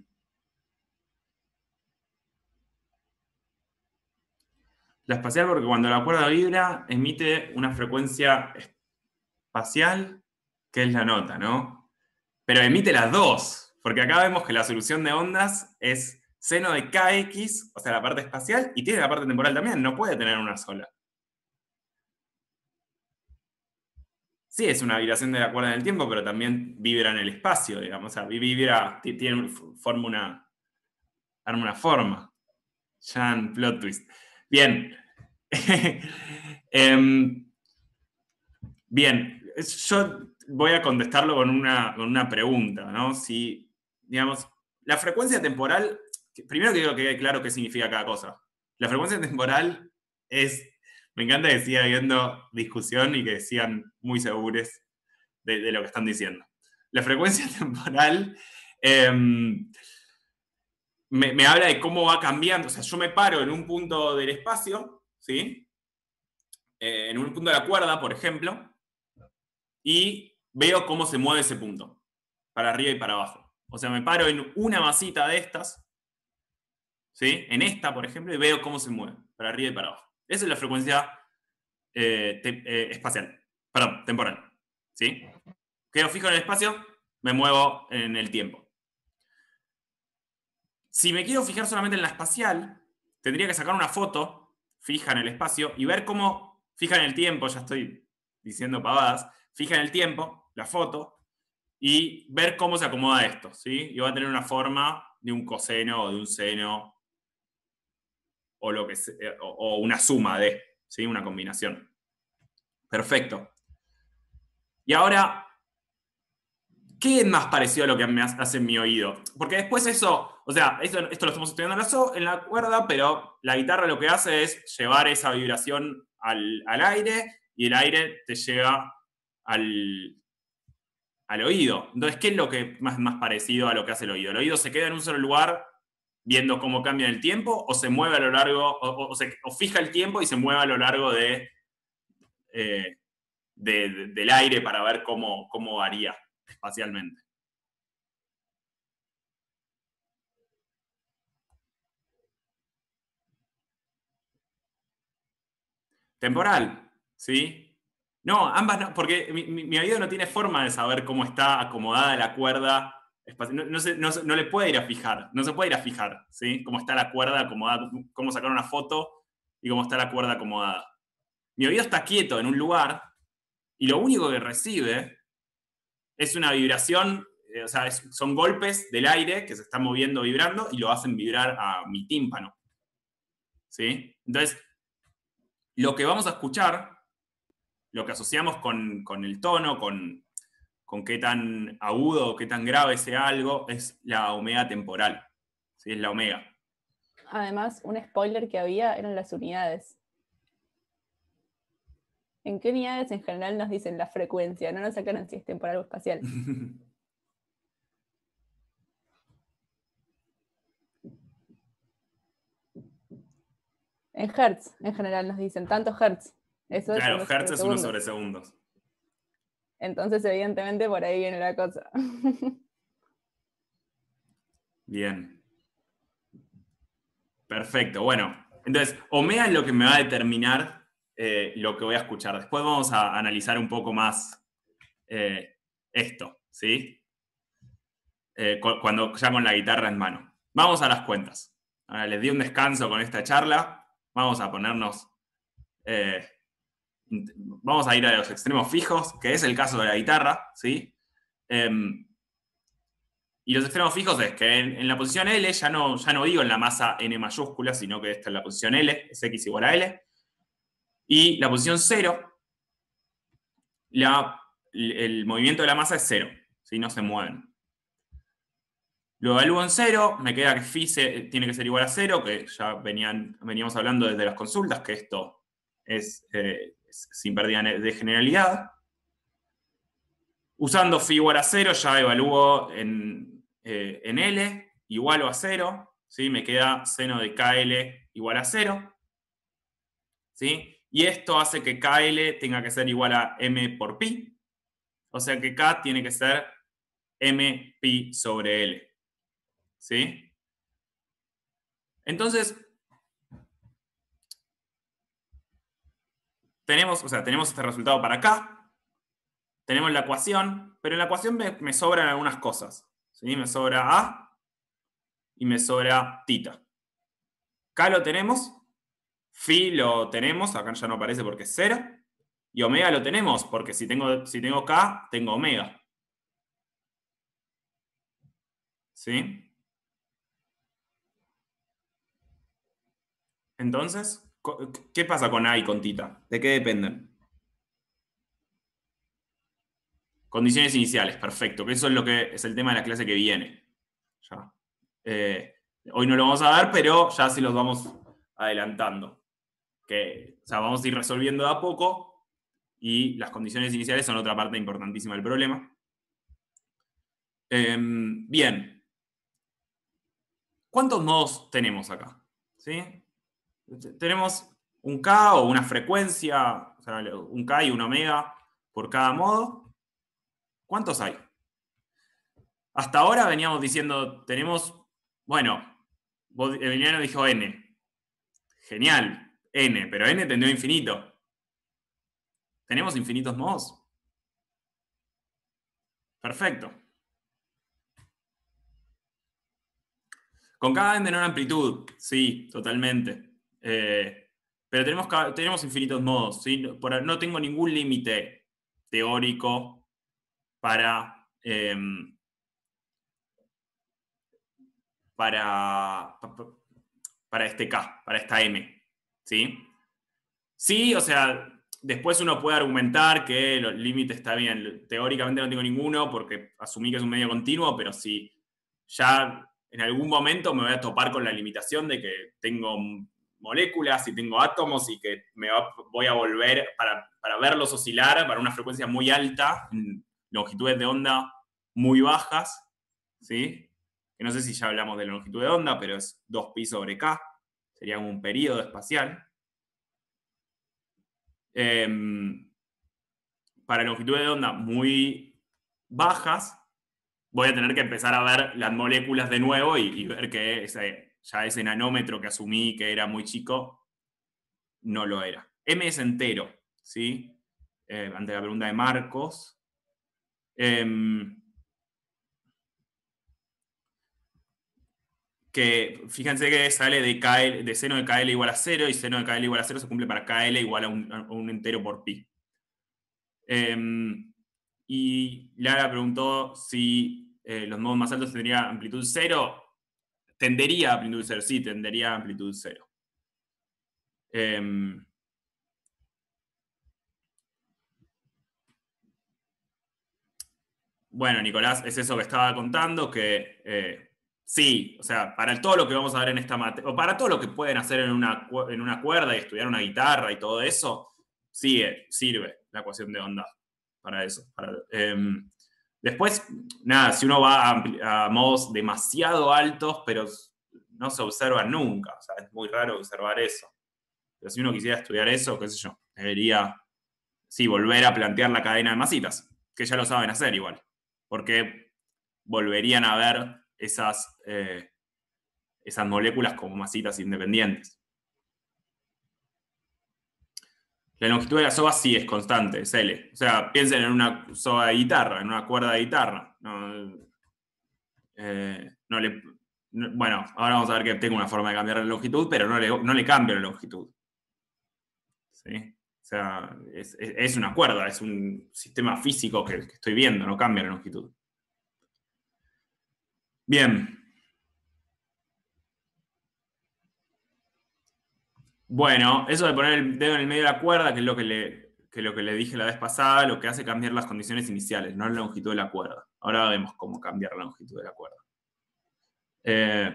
la espacial, porque cuando la cuerda vibra, emite una frecuencia espacial, que es la nota, ¿no? Pero emite las dos, porque acá vemos que la solución de ondas es seno de K X, o sea, la parte espacial, y tiene la parte temporal también, no puede tener una sola. Sí, es una vibración de la cuerda en el tiempo, pero también vibra en el espacio, digamos. O sea, vibra, tiene, forma una, arma una forma. Jan, plot twist. Bien. um, bien, yo voy a contestarlo con una, con una pregunta, ¿no? Si, digamos, la frecuencia temporal, primero quiero que quede claro qué significa cada cosa. La frecuencia temporal es... Me encanta que siga habiendo discusión y que sigan muy seguros de, de lo que están diciendo. La frecuencia temporal eh, me, me habla de cómo va cambiando. O sea, yo me paro en un punto del espacio, ¿sí? Eh, en un punto de la cuerda, por ejemplo, y veo cómo se mueve ese punto, para arriba y para abajo. O sea, me paro en una masita de estas, ¿sí? En esta, por ejemplo, y veo cómo se mueve, para arriba y para abajo. Esa es la frecuencia eh, te, eh, espacial, perdón, temporal. ¿Sí? Quedo fijo en el espacio, me muevo en el tiempo. Si me quiero fijar solamente en la espacial, tendría que sacar una foto fija en el espacio y ver cómo, fija en el tiempo, ya estoy diciendo pavadas, fija en el tiempo, la foto, y ver cómo se acomoda esto. ¿Sí? Y va a tener una forma de un coseno o de un seno, o, lo que sea, o, o una suma de, ¿sí? Una combinación. Perfecto. Y ahora, ¿qué es más parecido a lo que me hace en mi oído? Porque después eso, o sea, esto, esto lo estamos estudiando en la, so, en la cuerda, pero la guitarra lo que hace es llevar esa vibración al, al aire y el aire te llega al, al oído. Entonces, ¿qué es lo que más, más parecido a lo que hace el oído? ¿El oído se queda en un solo lugar viendo cómo cambia el tiempo o se mueve a lo largo, o, o, o, se, o fija el tiempo y se mueve a lo largo de, eh, de, de, del aire para ver cómo, cómo varía espacialmente? Temporal, ¿sí? No, ambas no, porque mi, mi, mi oído no tiene forma de saber cómo está acomodada la cuerda. No, no, se, no, no le puede ir a fijar, no se puede ir a fijar, ¿sí? Cómo está la cuerda acomodada, cómo sacar una foto y cómo está la cuerda acomodada. Mi oído está quieto en un lugar y lo único que recibe es una vibración, eh, o sea, es, son golpes del aire que se están moviendo, vibrando, y lo hacen vibrar a mi tímpano. ¿Sí? Entonces, lo que vamos a escuchar, lo que asociamos con, con el tono, con, con qué tan agudo o qué tan grave sea algo, es la omega temporal. ¿Sí? Es la omega. Además, un spoiler que había eran las unidades. ¿En qué unidades en general nos dicen la frecuencia? No nos sacaron si es temporal o espacial. En hertz, en general, nos dicen tantos hertz. Eso claro, es hertz es uno sobre segundos. Entonces, evidentemente, por ahí viene la cosa. Bien. Perfecto, bueno. Entonces, omega es lo que me va a determinar eh, lo que voy a escuchar. Después vamos a analizar un poco más eh, esto, ¿sí? Eh, cuando ya con la guitarra en mano. Vamos a las cuentas. Ahora les di un descanso con esta charla. Vamos a ponernos... Eh, vamos a ir a los extremos fijos, que es el caso de la guitarra, ¿sí? Eh, y los extremos fijos es que en, en la posición L, ya no, ya no digo en la masa N mayúscula, sino que esta es la posición L, es X igual a L. Y la posición cero, la, el movimiento de la masa es cero, ¿sí? No se mueven. Lo evalúo en cero, me queda que phi se, tiene que ser igual a cero, que ya venían, veníamos hablando desde las consultas, que esto es, eh, es sin pérdida de generalidad. Usando phi igual a cero, ya evalúo en, eh, en L igual o a cero, ¿sí? Me queda seno de K L igual a cero, ¿sí? Y esto hace que K L tenga que ser igual a M por pi, O sea que K tiene que ser M pi sobre L. ¿Sí? Entonces, tenemos, o sea, tenemos este resultado para K, tenemos la ecuación, pero en la ecuación me, me sobran algunas cosas. ¿Sí? Me sobra A y me sobra tita. K lo tenemos, Phi lo tenemos, acá ya no aparece porque es cero, y omega lo tenemos, porque si tengo, si tengo K, tengo omega. ¿Sí? Entonces, ¿qué pasa con A y con tita? ¿De qué dependen? Condiciones iniciales, perfecto, que eso es lo que es el tema de la clase que viene. Ya. Eh, hoy no lo vamos a ver, pero ya sí los vamos adelantando. Que, o sea, vamos a ir resolviendo de a poco y las condiciones iniciales son otra parte importantísima del problema. Eh, bien. ¿Cuántos nodos tenemos acá? ¿Sí? Tenemos un K o una frecuencia, o sea, un K y un omega por cada modo. ¿Cuántos hay? Hasta ahora veníamos diciendo, tenemos, bueno, Emiliano dijo N. Genial, N, pero N tendió a infinito. ¿Tenemos infinitos modos? Perfecto. Con cada n menor amplitud, sí, totalmente. Eh, pero tenemos, tenemos infinitos modos, ¿sí? Por, no tengo ningún límite teórico para, eh, para, para este K, para esta M. ¿Sí? Sí, o sea, después uno puede argumentar que los límites está bien. Teóricamente no tengo ninguno porque asumí que es un medio continuo, pero si ya en algún momento me voy a topar con la limitación de que tengo moléculas y tengo átomos y que me va, voy a volver para, para verlos oscilar para una frecuencia muy alta, en longitudes de onda muy bajas, ¿sí? Que no sé si ya hablamos de la longitud de onda, pero es dos pi sobre K, sería como un periodo espacial. Eh, para longitudes de onda muy bajas, voy a tener que empezar a ver las moléculas de nuevo y, y ver que ese, ya ese nanómetro que asumí que era muy chico, no lo era. M es entero, ¿sí? Eh, ante la pregunta de Marcos. Eh, que fíjense que sale de, K L, de seno de K L igual a cero y seno de K L igual a cero se cumple para K L igual a un, a un entero por pi. Eh, y Lara preguntó si eh, los nodos más altos tendrían amplitud cero. Tendería a amplitud cero, sí, tendería a amplitud cero. Eh, bueno, Nicolás, es eso que estaba contando, que eh, sí, o sea, para todo lo que vamos a ver en esta materia, o para todo lo que pueden hacer en una, en una cuerda y estudiar una guitarra y todo eso, sí, eh, sirve la ecuación de onda para eso. Para, eh, después, nada, si uno va a, a modos demasiado altos, pero no se observan nunca, o sea, es muy raro observar eso. Pero si uno quisiera estudiar eso, qué sé yo, debería, sí, volver a plantear la cadena de masitas, que ya lo saben hacer igual, porque volverían a ver esas, eh, esas moléculas como masitas independientes. La longitud de la soga sí es constante, es L. O sea, piensen en una soga de guitarra, en una cuerda de guitarra. No, eh, no le, no, bueno, ahora vamos a ver que tengo una forma de cambiar la longitud, pero no le, no le cambio la longitud. ¿Sí? O sea, es, es, es una cuerda, es un sistema físico que, que estoy viendo, no cambia la longitud. Bien. Bueno, eso de poner el dedo en el medio de la cuerda, que es lo que le, que lo que le dije la vez pasada, lo que hace cambiar las condiciones iniciales, no la longitud de la cuerda. Ahora vemos cómo cambiar la longitud de la cuerda. Eh,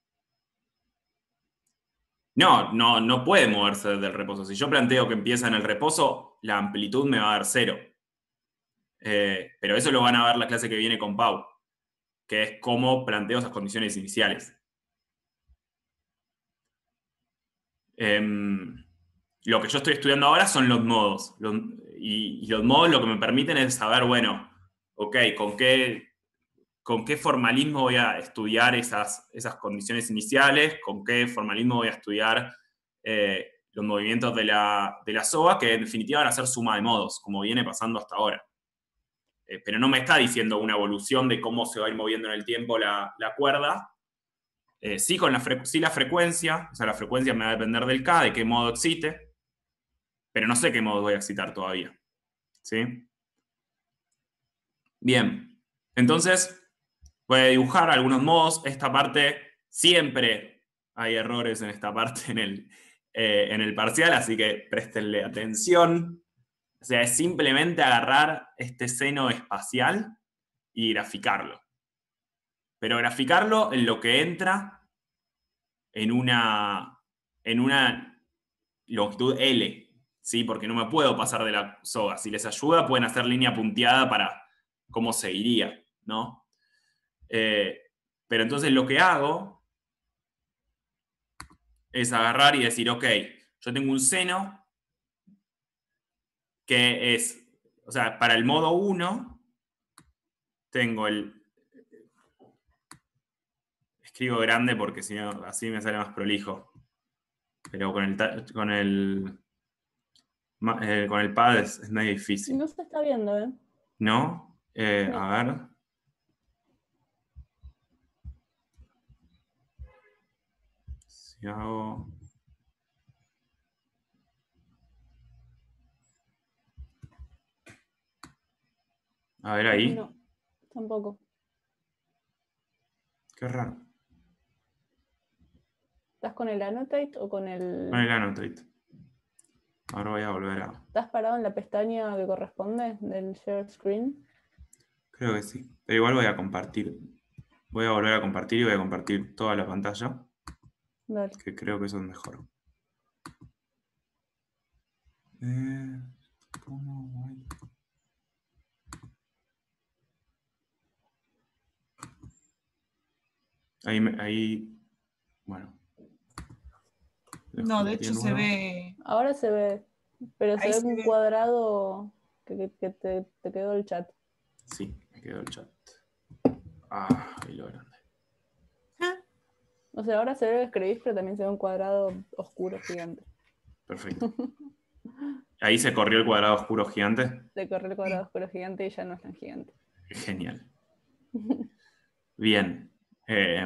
no, no, no puede moverse desde el reposo. Si yo planteo que empieza en el reposo, la amplitud me va a dar cero. Eh, pero eso lo van a ver la clase que viene con Pau, que es cómo planteo esas condiciones iniciales. Eh, lo que yo estoy estudiando ahora son los nodos. Los, y, y los modos lo que me permiten es saber, bueno, ok, con qué, con qué formalismo voy a estudiar esas, esas condiciones iniciales, con qué formalismo voy a estudiar eh, los movimientos de la, de la S O A, que en definitiva van a ser suma de modos, como viene pasando hasta ahora. Eh, pero no me está diciendo una evolución de cómo se va a ir moviendo en el tiempo la, la cuerda. Eh, sí, con la sí la frecuencia, o sea, la frecuencia me va a depender del K, de qué modo excite, pero no sé qué modo voy a excitar todavía. ¿Sí? Bien, entonces voy a dibujar algunos modos. Esta parte, siempre hay errores en esta parte en el, eh, en el parcial, así que préstenle atención. O sea, es simplemente agarrar este seno espacial y graficarlo. Pero graficarlo en lo que entra en una, en una longitud L, ¿sí? Porque no me puedo pasar de la soga. Si les ayuda, pueden hacer línea punteada para cómo seguiría, ¿no? Eh, pero entonces lo que hago es agarrar y decir, ok, yo tengo un seno que es, o sea, para el modo uno, tengo el... Escribo grande porque si no, así me sale más prolijo. Pero con el, con el, eh, con el pad es, es medio difícil. No se está viendo, ¿eh? ¿No? Eh, No. A ver. Si hago... A ver ahí. No, tampoco. Qué raro. ¿Estás con el Annotate o con el...? Con el Annotate. Ahora voy a volver a... ¿Estás parado en la pestaña que corresponde del Share Screen? Creo que sí. Pero igual voy a compartir. Voy a volver a compartir y voy a compartir toda la pantalla. Dale. Que creo que eso es mejor. Eh, ¿cómo voy? Ahí, me- ahí, bueno. No, de hecho se ve. Ahora se ve, pero se Ahí ve se un ve. cuadrado que, que- que te, te quedó el chat. Sí, me quedó el chat. Ah, ahí lo grande. O sea, ahora se ve que escribís, pero también se ve un cuadrado oscuro gigante. Perfecto. Ahí se corrió el cuadrado oscuro gigante. Te corre el cuadrado oscuro gigante y ya no es tan gigante. Genial. Bien. Eh,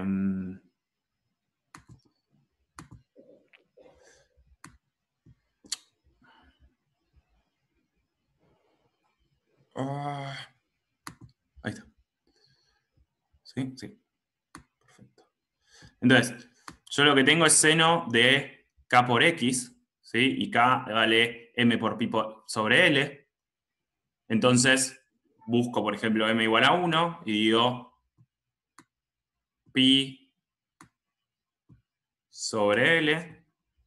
ah, ahí está. ¿Sí? Sí. Perfecto. Entonces, yo lo que tengo es seno de K por X, ¿sí? Y K vale M por pi por- sobre L. Entonces, busco, por ejemplo, M igual a uno y digo pi sobre L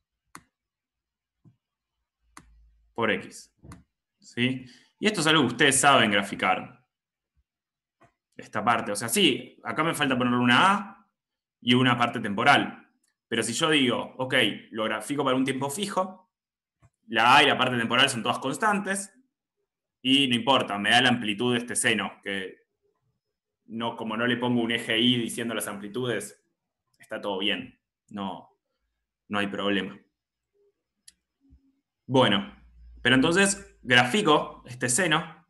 por X. ¿Sí? Y esto es algo que ustedes saben graficar. Esta parte. O sea, sí, acá me falta ponerle una A y una parte temporal. Pero si yo digo, ok, lo grafico para un tiempo fijo, la A y la parte temporal son todas constantes, y no importa, me da la amplitud de este seno, que no, como no le pongo un eje Y diciendo las amplitudes, está todo bien. No, no hay problema. Bueno, pero entonces grafico este seno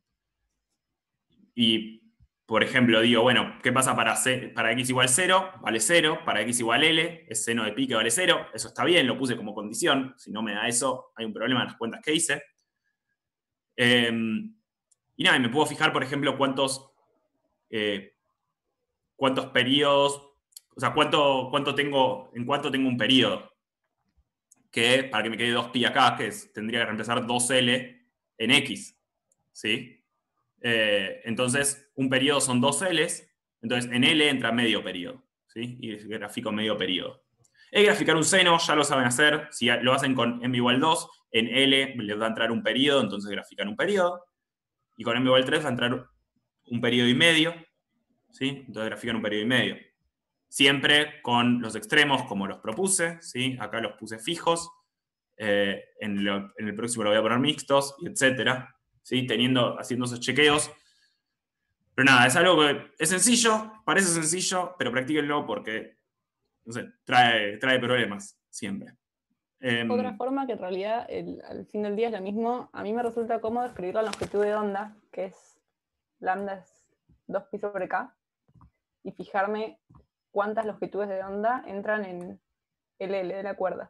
y, por ejemplo, digo, bueno, ¿qué pasa para, C, para X igual cero? Vale cero. Para X igual L, es seno de pi que vale cero. Eso está bien, lo puse como condición. Si no me da eso, hay un problema en las cuentas que hice. Eh, y nada, me puedo fijar, por ejemplo, cuántos, eh, cuántos periodos, o sea, cuánto, cuánto tengo, en cuánto tengo un periodo. Que, para que me quede dos pi acá, que es, tendría que reemplazar dos L en X. ¿Sí? Eh, entonces, un periodo son dos L's, entonces en L entra medio periodo, ¿sí? Y grafico medio periodo. El graficar un seno, ya lo saben hacer, si lo hacen con M igual dos, en L les va a entrar un periodo, entonces grafican un periodo, y con M igual tres va a entrar un periodo y medio, ¿sí? Entonces grafican un periodo y medio. Siempre con los extremos como los propuse, ¿sí? Acá los puse fijos, eh, en, lo- en el próximo lo voy a poner mixtos, y etcétera, ¿sí? Teniendo, haciendo esos chequeos. Pero nada, es algo que es sencillo, parece sencillo, pero practíquenlo porque, no sé, trae, trae problemas siempre. Em, Otra forma que en realidad el- al fin del día es lo mismo, a mí me resulta cómodo escribir la longitud de onda, que es lambda es dos pi sobre k, y fijarme cuántas longitudes de onda entran en el L de la cuerda.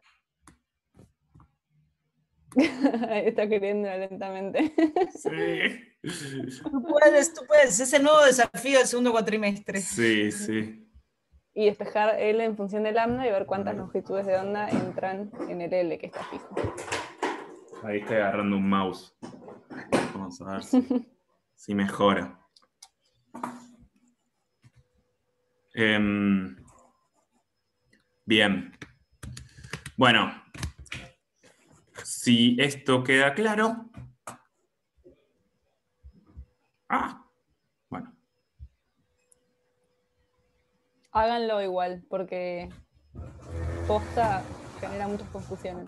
Está queriendo lentamente. sí. Tú puedes, tú puedes. Es el nuevo desafío del segundo cuatrimestre. Sí, sí. Y despejar L en función de lambda y ver cuántas longitudes de onda entran en el L que está fijo. Ahí estoy agarrando un mouse. Vamos a ver si, si mejora. Em, bien. Bueno, si esto queda claro. Ah, bueno. Háganlo igual, porque posta genera muchas confusiones.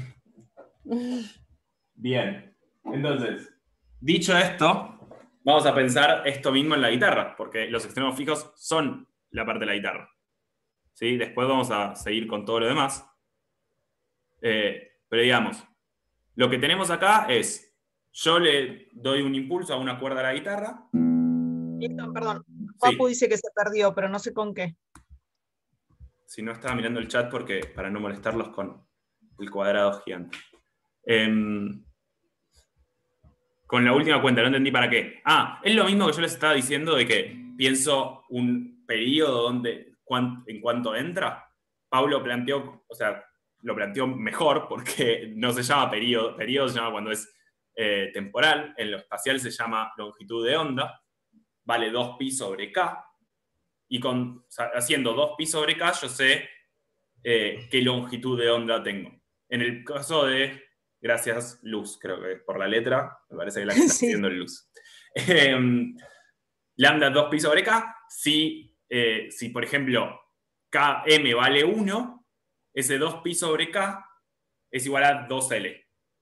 Bien. Entonces, dicho esto, vamos a pensar esto mismo en la guitarra, porque los extremos fijos son la parte de la guitarra. ¿Sí? Después vamos a seguir con todo lo demás. Eh, pero digamos, lo que tenemos acá es, yo le doy un impulso a una cuerda a la guitarra. Listo, perdón. Sí. Papu dice que se perdió, pero no sé con qué. Si no estaba mirando el chat porque para no molestarlos con el cuadrado gigante. Em, con la última cuenta, no entendí para qué. Ah, es lo mismo que yo les estaba diciendo de que pienso un periodo donde, cuan- en cuanto entra. Pablo planteó, o sea, lo planteó mejor porque no se llama periodo, periodo se llama cuando es eh, temporal, en lo espacial se llama longitud de onda, vale dos pi sobre k, y con, o sea, haciendo dos pi sobre k yo sé eh, qué longitud de onda tengo. En el caso de, gracias Luz, creo que por la letra, me parece que la que está Sí. haciendo es Luz. Eh, lambda dos pi sobre k, si, eh, si por ejemplo km vale uno, ese dos pi sobre k es igual a dos L.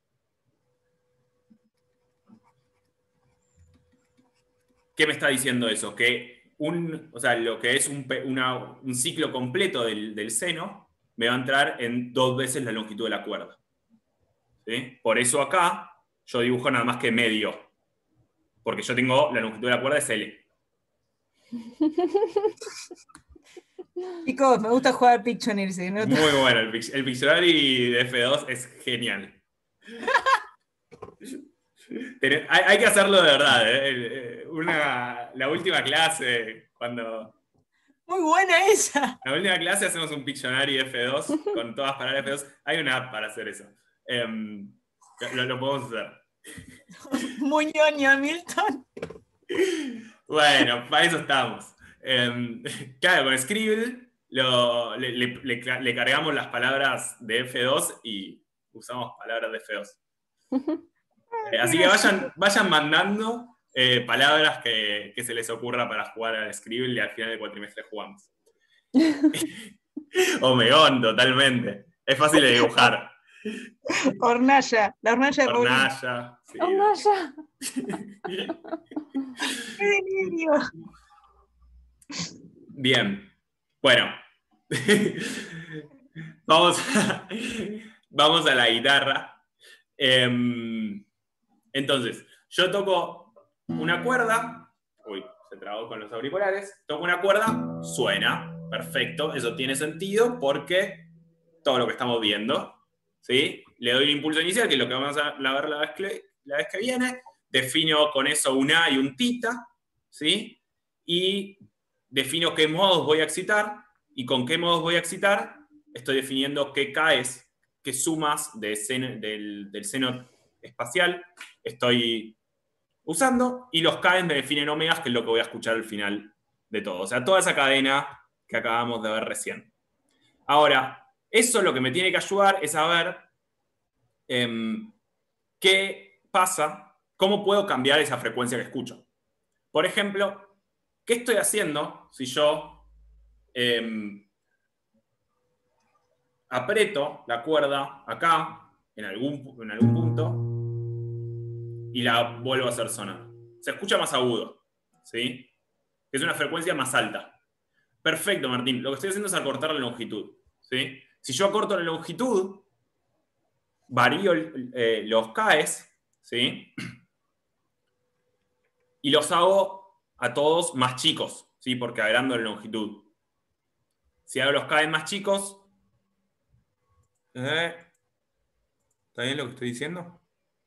¿Qué me está diciendo eso? Que un, o sea, lo que es un, pe- una- un ciclo completo del, del seno me va a entrar en dos veces la longitud de la cuerda. ¿Sí? Por eso acá yo dibujo nada más que medio. Porque yo tengo la longitud de la cuerda es L. Chicos, me gusta jugar Pictionary. ¿No? Muy bueno, el, Pic- el Pictionary de F dos es genial. Pero hay, hay que hacerlo de verdad. ¿eh? Una, la última clase, cuando... Muy buena esa. La última clase hacemos un Pictionary F dos con todas palabras F dos. Hay una app para hacer eso. Em, lo, lo podemos hacer. Muy ñoño, Milton. Bueno, para eso estamos. Em, claro, con Scribble lo- le, le- le- le cargamos las palabras de F dos y usamos palabras de F dos. Eh, así que vayan, vayan mandando eh, palabras que, que se les ocurra para jugar al Scribble y al final del cuatrimestre jugamos. Omegón, totalmente. Es fácil de dibujar. Hornalla, la hornalla de Paulina. Hornalla. Sí. ¡Hornalla! ¡Qué delirio! Bien. Bueno. Vamos a, vamos a la guitarra. Em, entonces, yo toco una cuerda. Uy, se trabó con los auriculares. Toco una cuerda, suena. Perfecto. Eso tiene sentido porque todo lo que estamos viendo. ¿Sí? Le doy el impulso inicial, que es lo que vamos a ver la vez que, la vez que viene. Defino con eso un A y un tita. ¿Sí? Y defino qué modos voy a excitar. Y con qué modos voy a excitar, estoy definiendo qué K es, qué sumas de seno, del, del seno espacial estoy usando. Y los K me definen omegas, que es lo que voy a escuchar al final de todo. O sea, toda esa cadena que acabamos de ver recién. Ahora, eso lo que me tiene que ayudar es saber eh, qué pasa, cómo puedo cambiar esa frecuencia que escucho. Por ejemplo, ¿qué estoy haciendo si yo eh, aprieto la cuerda acá en algún, en algún punto y la vuelvo a hacer sonar. Se escucha más agudo, ¿sí? Es una frecuencia más alta. Perfecto, Martín. Lo que estoy haciendo es acortar la longitud, ¿sí? Si yo acorto la longitud, varío eh, los Ks, ¿sí? Y los hago a todos más chicos, ¿sí? Porque agrando la longitud. Si hago los Ks más chicos, ¿eh? ¿Está bien lo que estoy diciendo?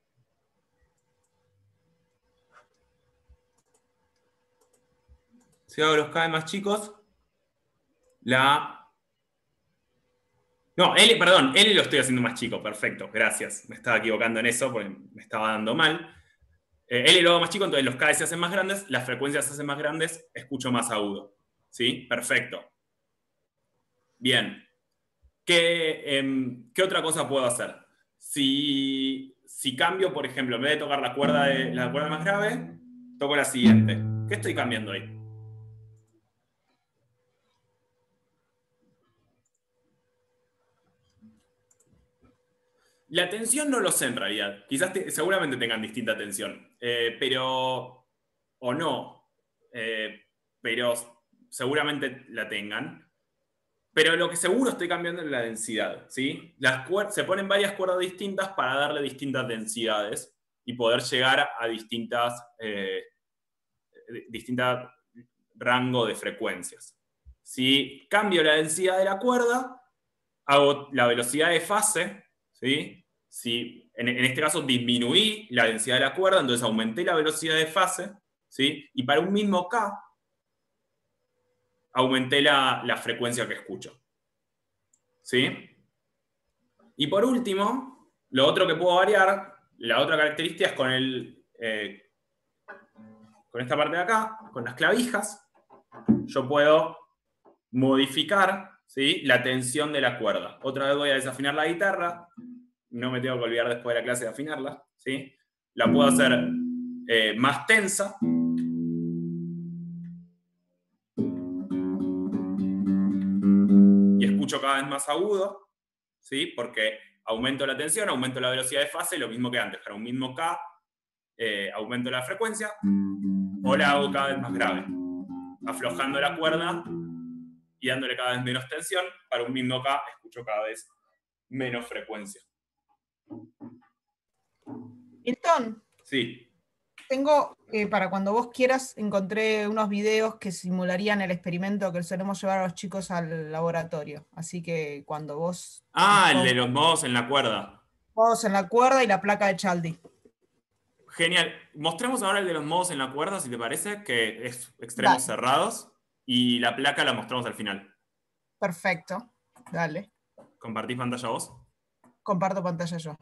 Si hago los K más chicos, la... No, L, perdón, L lo estoy haciendo más chico, perfecto, gracias. Me estaba equivocando en eso porque me estaba dando mal. Eh, L lo hago más chico, entonces los K se hacen más grandes, las frecuencias se hacen más grandes, escucho más agudo. ¿Sí? Perfecto. Bien. ¿Qué, eh, ¿qué otra cosa puedo hacer? Si, si cambio, por ejemplo, en vez de tocar la cuerda, de, la cuerda más grave, toco la siguiente. ¿Qué estoy cambiando ahí? La tensión no lo sé en realidad. Quizás te, seguramente tengan distinta tensión. Eh, pero... O no. Eh, pero seguramente la tengan. Pero lo que seguro estoy cambiando es la densidad, ¿sí? Las se ponen varias cuerdas distintas para darle distintas densidades y poder llegar a distintas, eh, distintas rango de frecuencias. Si cambio la densidad de la cuerda, hago la velocidad de fase, ¿sí? Si en, en este caso disminuí la densidad de la cuerda, entonces aumenté la velocidad de fase, ¿sí? Y para un mismo K, aumenté la, la frecuencia que escucho. ¿Sí? Y por último, lo otro que puedo variar, la otra característica es con, el, eh, con esta parte de acá, con las clavijas, yo puedo modificar, ¿sí?, la tensión de la cuerda. Otra vez voy a desafinar la guitarra, no me tengo que olvidar después de la clase de afinarla, ¿sí? La puedo hacer eh, más tensa. Y escucho cada vez más agudo, ¿sí? Porque aumento la tensión, aumento la velocidad de fase, lo mismo que antes. Para un mismo K, eh, aumento la frecuencia, o la hago cada vez más grave, aflojando la cuerda y dándole cada vez menos tensión. Para un mismo K, escucho cada vez menos frecuencia. Milton, Sí. tengo, eh, para cuando vos quieras, encontré unos videos que simularían el experimento que solemos llevar a los chicos al laboratorio. Así que cuando vos... Ah, el de los modos en la cuerda. Modos en la cuerda y la placa de Chaldi. Genial. Mostremos ahora el de los modos en la cuerda, si te parece, que es extremos Dale. cerrados. Y la placa la mostramos al final. Perfecto. Dale. ¿Compartís pantalla vos? Comparto pantalla yo.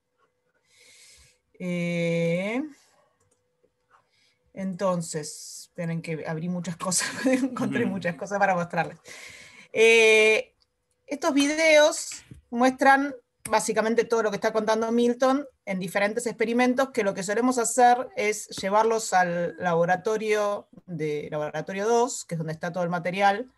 Eh... Entonces, esperen que abrí muchas cosas, encontré Ujú. muchas cosas para mostrarles. Eh, estos videos muestran básicamente todo lo que está contando Milton en diferentes experimentos, que lo que solemos hacer es llevarlos al laboratorio de laboratorio dos, que es donde está todo el material.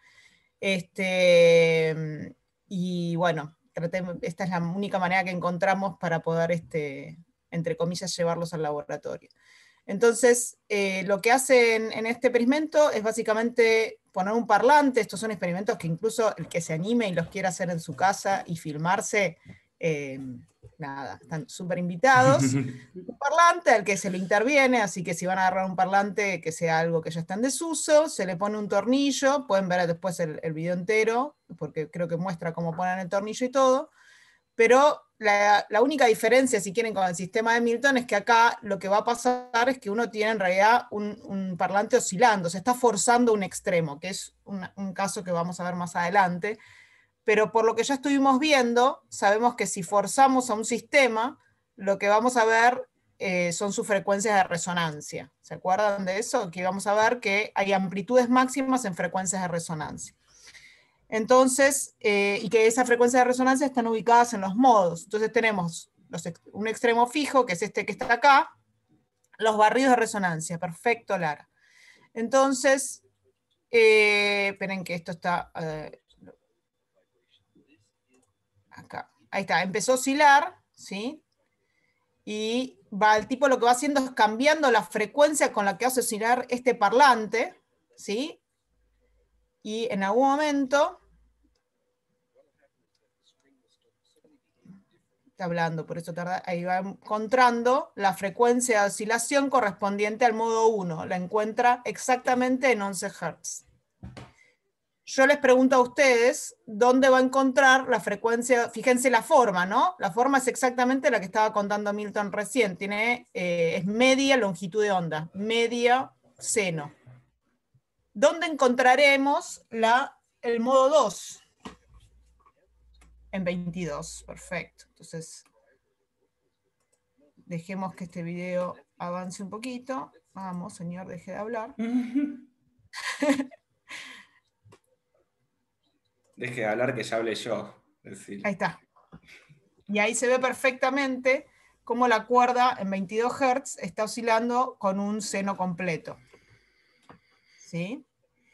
Este, y bueno, traté, esta es la única manera que encontramos para poder, este, entre comillas, llevarlos al laboratorio. Entonces, eh, lo que hacen en este experimento es básicamente poner un parlante. Estos son experimentos que incluso el que se anime y los quiera hacer en su casa y filmarse, eh, nada, están súper invitados. Un parlante al que se le interviene, así que si van a agarrar un parlante que sea algo que ya está en desuso, se le pone un tornillo, pueden ver después el, el video entero, porque creo que muestra cómo ponen el tornillo y todo. Pero la, la única diferencia, si quieren, con el sistema de Milton es que acá lo que va a pasar es que uno tiene en realidad un, un parlante oscilando, se está forzando un extremo, que es un, un caso que vamos a ver más adelante. Pero por lo que ya estuvimos viendo, sabemos que si forzamos a un sistema, lo que vamos a ver eh, son sus frecuencias de resonancia. ¿Se acuerdan de eso? Que vamos a ver que hay amplitudes máximas en frecuencias de resonancia. Entonces, eh, y que esas frecuencias de resonancia están ubicadas en los modos. Entonces tenemos los, un extremo fijo, que es este que está acá, los barridos de resonancia. Perfecto, Lara. Entonces, eh, esperen que esto está... Eh, acá. Ahí está, empezó a oscilar, ¿sí? Y va, el tipo lo que va haciendo es cambiando la frecuencia con la que hace oscilar este parlante, ¿sí? Y en algún momento está hablando, por eso tarda, ahí va encontrando la frecuencia de oscilación correspondiente al modo uno, la encuentra exactamente en once hertz. Yo les pregunto a ustedes, ¿dónde va a encontrar la frecuencia? Fíjense la forma, ¿no? La forma es exactamente la que estaba contando Milton recién, tiene, eh, es media longitud de onda, media seno. ¿Dónde encontraremos la, el modo dos? En veintidós, perfecto. Entonces, dejemos que este video avance un poquito. Vamos, señor, deje de hablar. Deje de hablar que ya hablé yo. Decir. Ahí está. Y ahí se ve perfectamente cómo la cuerda en veintidós hertz está oscilando con un seno completo. ¿Sí?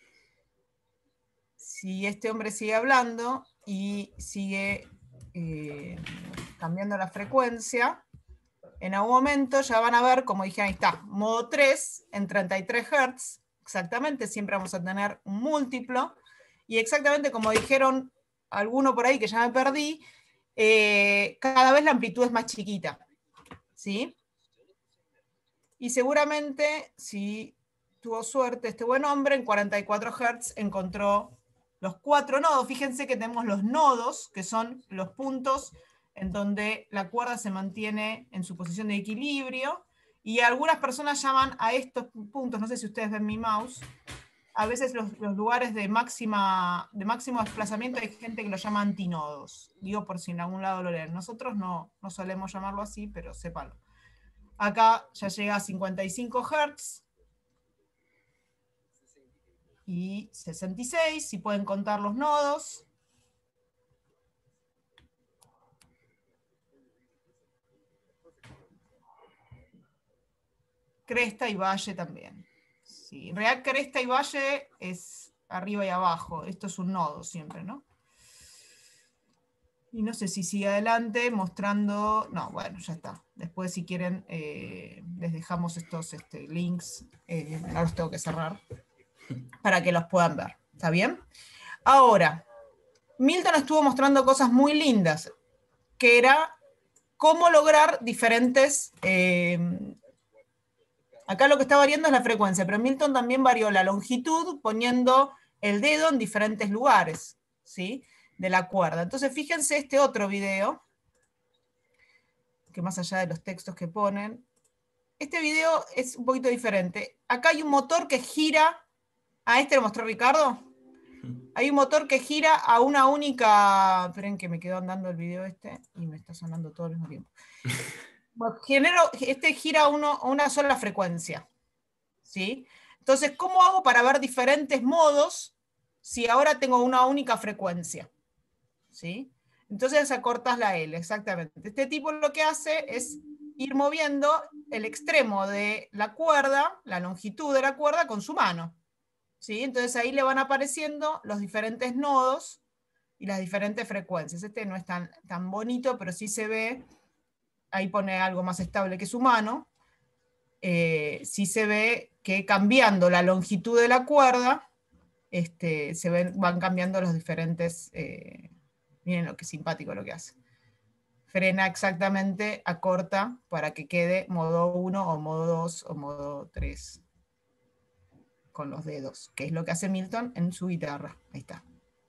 Si este hombre sigue hablando y sigue eh, cambiando la frecuencia, en algún momento ya van a ver, como dije, ahí está, modo tres en treinta y tres hertz, exactamente, siempre vamos a tener un múltiplo, y exactamente como dijeron alguno por ahí que ya me perdí, eh, cada vez la amplitud es más chiquita, ¿sí? Y seguramente, si tuvo suerte este buen hombre, en cuarenta y cuatro hertz encontró los cuatro nodos. Fíjense que tenemos los nodos, que son los puntos en donde la cuerda se mantiene en su posición de equilibrio, y algunas personas llaman a estos puntos, no sé si ustedes ven mi mouse, a veces los, los lugares de, máxima, de máximo desplazamiento hay gente que lo llama antinodos. Digo por si en algún lado lo leen. Nosotros no, no solemos llamarlo así, pero sépanlo. Acá ya llega a cincuenta y cinco hertz. Y sesenta y seis, si pueden contar los nodos. Cresta y valle también. Sí, en realidad cresta y valle es arriba y abajo. Esto es un nodo siempre, ¿no? Y no sé si sigue adelante mostrando... No, bueno, ya está. Después si quieren eh, les dejamos estos este, links. Eh, ahora los tengo que cerrar. Para que los puedan ver. ¿Está bien? Ahora, Milton estuvo mostrando cosas muy lindas. Que era cómo lograr diferentes... Eh, acá lo que está variando es la frecuencia, pero Milton también varió la longitud poniendo el dedo en diferentes lugares, ¿sí? De la cuerda. Entonces fíjense este otro video, que más allá de los textos que ponen, este video es un poquito diferente. Acá hay un motor que gira, ¿a este lo mostró Ricardo? Hay un motor que gira a una única... Esperen que me quedó andando el video este y me está sonando todo al mismo tiempo. Genero, este gira a uno, una sola frecuencia, ¿sí? Entonces, ¿cómo hago para ver diferentes modos si ahora tengo una única frecuencia? ¿Sí? Entonces acortas la L, exactamente. Este tipo lo que hace es ir moviendo el extremo de la cuerda, la longitud de la cuerda, con su mano. ¿Sí? Entonces ahí le van apareciendo los diferentes nodos y las diferentes frecuencias. Este no es tan, tan bonito, pero sí se ve... Ahí pone algo más estable que su mano, eh, sí se ve que cambiando la longitud de la cuerda, este, se ven, van cambiando los diferentes, eh, miren lo que simpático lo que hace. Frena exactamente, acorta para que quede modo uno o modo dos o modo tres con los dedos, que es lo que hace Milton en su guitarra. Ahí está.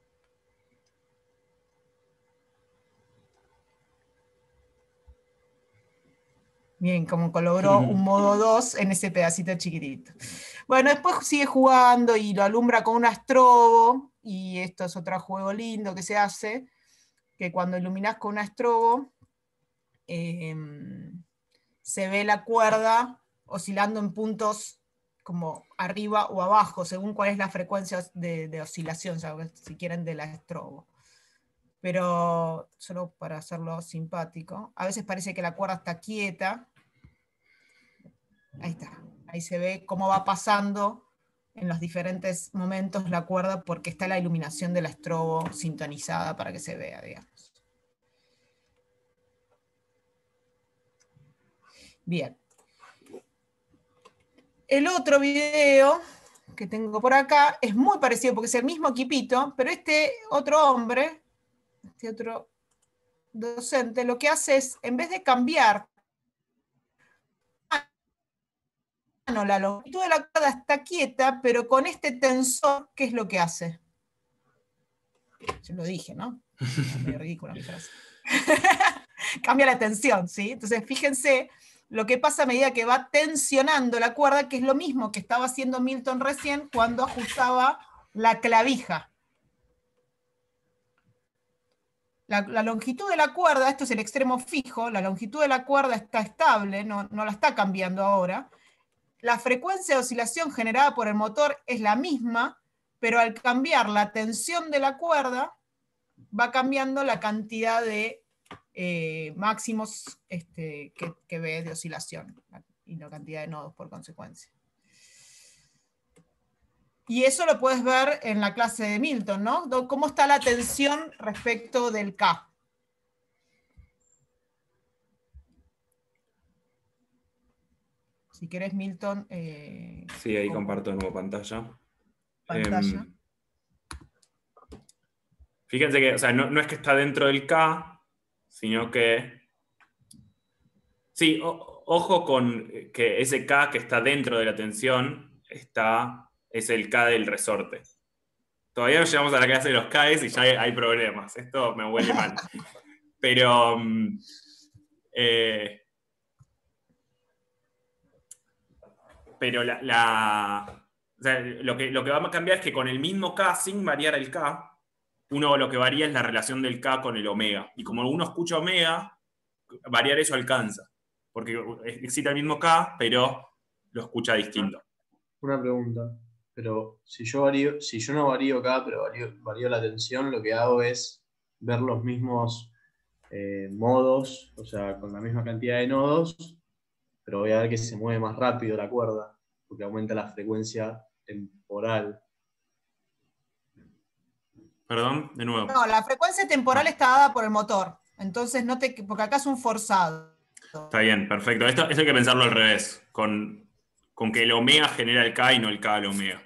Miren cómo logró un modo dos en ese pedacito chiquitito. Bueno, después sigue jugando y lo alumbra con un astrobo, y esto es otro juego lindo que se hace, que cuando iluminás con un astrobo, eh, se ve la cuerda oscilando en puntos como arriba o abajo, según cuál es la frecuencia de, de oscilación, o sea, si quieren, del astrobo. Pero solo para hacerlo simpático, a veces parece que la cuerda está quieta. Ahí está, ahí se ve cómo va pasando en los diferentes momentos la cuerda, porque está la iluminación del astrobo sintonizada para que se vea, digamos. Bien. El otro video que tengo por acá es muy parecido porque es el mismo equipito, pero este otro hombre, este otro docente, lo que hace es, en vez de cambiar la longitud de la cuerda está quieta, pero con este tensor, ¿qué es lo que hace? Yo lo dije, ¿no? Es medio ridícula mi frase. Cambia la tensión, ¿sí? Entonces, fíjense lo que pasa a medida que va tensionando la cuerda, que es lo mismo que estaba haciendo Milton recién cuando ajustaba la clavija. La, la longitud de la cuerda, esto es el extremo fijo, la longitud de la cuerda está estable, no, no la está cambiando ahora. La frecuencia de oscilación generada por el motor es la misma, pero al cambiar la tensión de la cuerda, va cambiando la cantidad de eh, máximos este, que, que ve de oscilación, y la cantidad de nodos por consecuencia. Y eso lo puedes ver en la clase de Milton, ¿no? ¿Cómo está la tensión respecto del K? Si querés, Milton. Eh, sí, ahí comparto de nuevo pantalla. Pantalla. Eh, fíjense que, o sea, no, no es que está dentro del K, sino que... Sí, o, ojo con que ese K que está dentro de la tensión está, es el K del resorte. Todavía no llegamos a la clase de los Ks y ya hay, hay problemas. Esto me huele mal. Pero... Eh, pero la... la o sea, lo, que, lo que va a cambiar es que con el mismo K, sin variar el K, uno lo que varía es la relación del K con el omega. Y como uno escucha omega, variar eso alcanza. Porque excita el mismo K, pero lo escucha distinto. Una pregunta. Pero si yo, varío, si yo no varío K, pero varío, varío la tensión, lo que hago es ver los mismos eh, modos, o sea, con la misma cantidad de nodos, pero voy a ver que se mueve más rápido la cuerda, porque aumenta la frecuencia temporal. Perdón, de nuevo. No, la frecuencia temporal está dada por el motor. Entonces, no te, porque acá es un forzado. Está bien, perfecto. Esto, esto hay que pensarlo al revés, con, con que el omega genera el K y no el K al omega.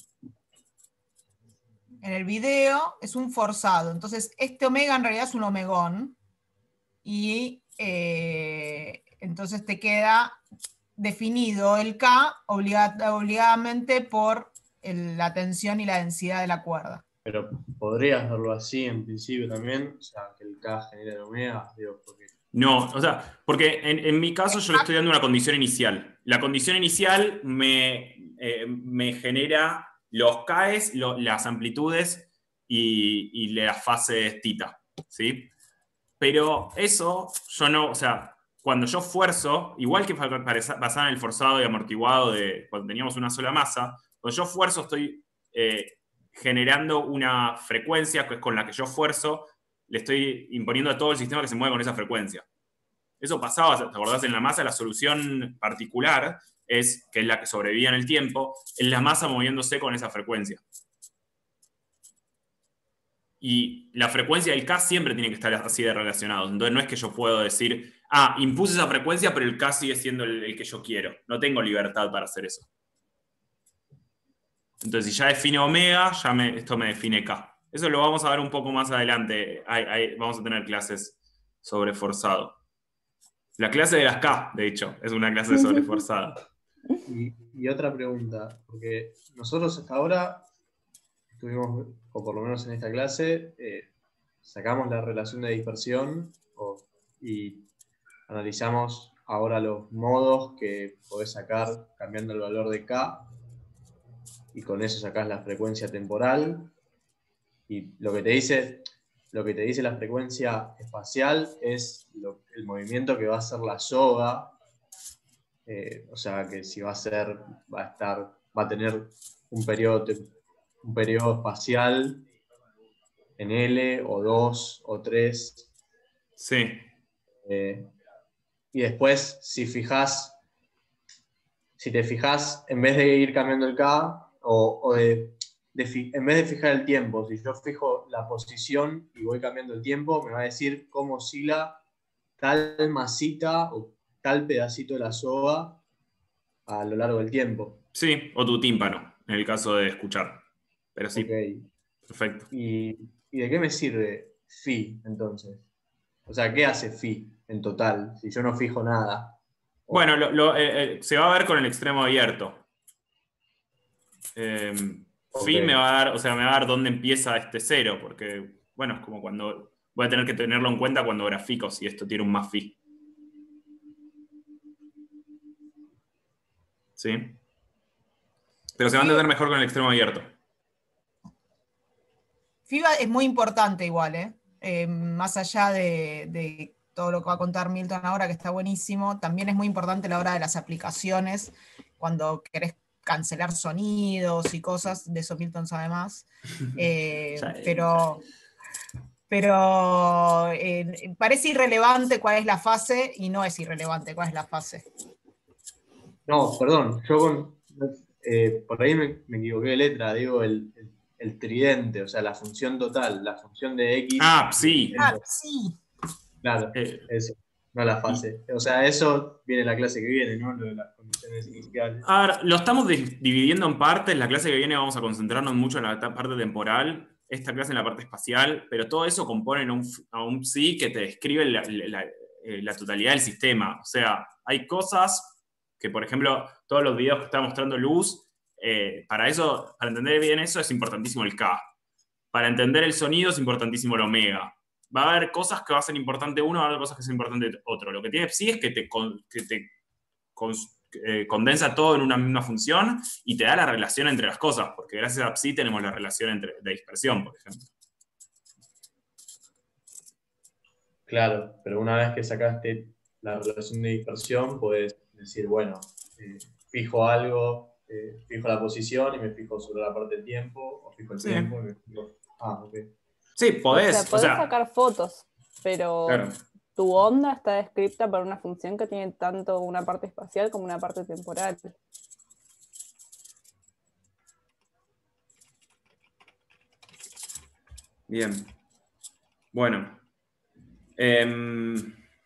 En el video es un forzado. Entonces, este omega en realidad es un omegón. Y eh, entonces te queda definido el K obligad, obligadamente por el, la tensión y la densidad de la cuerda. Pero podrías verlo así en principio también, o sea, que el K genera el omega, digo, porque... No, o sea, porque en, en mi caso yo le estoy dando una condición inicial. La condición inicial me, eh, me genera los Ks, lo, las amplitudes y, y las fases tita, ¿sí? Pero eso, yo no, o sea, cuando yo fuerzo, igual que pasaba en el forzado y amortiguado de cuando teníamos una sola masa, cuando yo fuerzo estoy eh, generando una frecuencia que es con la que yo fuerzo, le estoy imponiendo a todo el sistema que se mueve con esa frecuencia. Eso pasaba, ¿te acordás? En la masa la solución particular es, que es la que sobrevivía en el tiempo, es la masa moviéndose con esa frecuencia. Y la frecuencia del K siempre tiene que estar así de relacionados. Entonces no es que yo puedo decir, ah, impuse esa frecuencia, pero el K sigue siendo el, el que yo quiero. No tengo libertad para hacer eso. Entonces si ya define omega, ya me, esto me define K. Eso lo vamos a ver un poco más adelante. Hay, hay, vamos a tener clases sobre forzado. La clase de las K, de hecho, es una clase sobre forzado. Y, y otra pregunta, porque nosotros hasta ahora estuvimos, o por lo menos en esta clase, eh, sacamos la relación de dispersión o, y analizamos ahora los modos que podés sacar cambiando el valor de K, y con eso sacás la frecuencia temporal, y lo que te dice, lo que te dice la frecuencia espacial es lo, el movimiento que va a hacer la soga, eh, o sea que si va a ser, va a estar, va a tener un periodo, un periodo espacial en L, o dos, o tres. Sí. Eh, y después, si fijas, si te fijas, en vez de ir cambiando el K, o, o de, de, en vez de fijar el tiempo, si yo fijo la posición y voy cambiando el tiempo, me va a decir cómo oscila tal masita o tal pedacito de la soga a lo largo del tiempo. Sí, o tu tímpano, en el caso de escuchar. Pero sí, Ok. perfecto. ¿Y, ¿Y de qué me sirve phi entonces? O sea, ¿qué hace phi en total? Si yo no fijo nada. Bueno, lo- lo- eh, eh, se va a ver con el extremo abierto. Eh, Ok. Phi me va a dar, o sea, me va a dar dónde empieza este cero, porque, bueno, es como cuando voy a tener que tenerlo en cuenta cuando grafico si esto tiene un más phi. ¿Sí? Pero se va a entender mejor con el extremo abierto. F I B A es muy importante igual, ¿eh? Eh, más allá de, de todo lo que va a contar Milton ahora, que está buenísimo, también es muy importante a la hora de las aplicaciones, cuando querés cancelar sonidos y cosas, de eso Milton sabe más. Eh, Ya, eh, pero pero eh, parece irrelevante cuál es la fase y no es irrelevante cuál es la fase. No, perdón, yo con, eh, por ahí me, me equivoqué de letra, digo el, el, el tridente, o sea, la función total, la función de X. Ah, sí. Ah, sí. Claro, Eh, eso, no la fase. O sea, eso viene la clase que viene, ¿no? Lo de las condiciones iniciales. Ahora, lo estamos di- dividiendo en partes. La clase que viene vamos a concentrarnos mucho en la ta- parte temporal, esta clase en la parte espacial, pero todo eso compone a un, f- a un psi que te describe la, la- la- eh, la totalidad del sistema. O sea, hay cosas que, por ejemplo, todos los videos que está mostrando Luz, eh, para eso, para entender bien eso es importantísimo el K. Para entender el sonido es importantísimo el omega. Va a haber cosas que va a ser importante uno, va a haber cosas que son importantes otro. Lo que tiene psi es que te, con- que te cons- eh, condensa todo en una misma función y te da la relación entre las cosas, porque gracias a psi tenemos la relación entre, de dispersión, por ejemplo. Claro, pero una vez que sacaste la relación de dispersión, puedes decir, bueno, eh, fijo algo, eh, fijo la posición y me fijo sobre la parte del tiempo, o fijo el Sí. tiempo y me fijo... Ah, ok. Sí, O podés. sea, podés sacar fotos, pero Claro. tu onda está descrita por una función que tiene tanto una parte espacial como una parte temporal. Bien. Bueno. Em,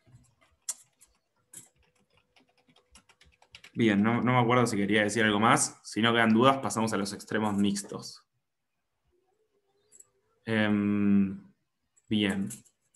bien, no, no me acuerdo si quería decir algo más. Si no quedan dudas, pasamos a los extremos mixtos. Em, bien.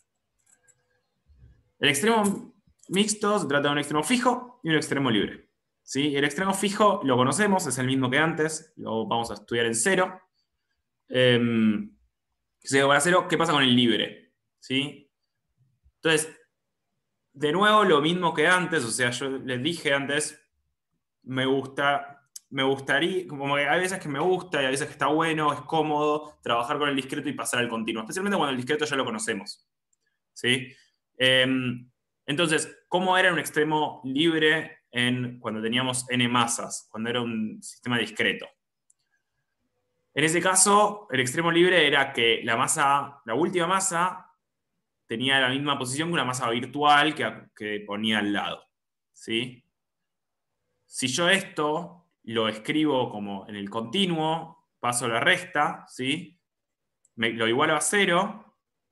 El extremo mixto se trata de un extremo fijo y un extremo libre. ¿Sí? El extremo fijo lo conocemos, es el mismo que antes, lo vamos a estudiar en cero. Eh, cero, ¿qué pasa con el libre? ¿Sí? Entonces, de nuevo lo mismo que antes, o sea, yo les dije antes, me gusta, me gustaría, como que hay veces que me gusta y hay veces que está bueno, es cómodo trabajar con el discreto y pasar al continuo, especialmente cuando el discreto ya lo conocemos. ¿Sí? Eh, entonces, ¿cómo era un extremo libre en, cuando teníamos n masas, cuando era un sistema discreto? En ese caso, el extremo libre era que la masa, la última masa, tenía la misma posición que una masa virtual que, que ponía al lado. ¿Sí? Si yo esto lo escribo como en el continuo, paso la resta, ¿sí? Me, lo igualo a cero.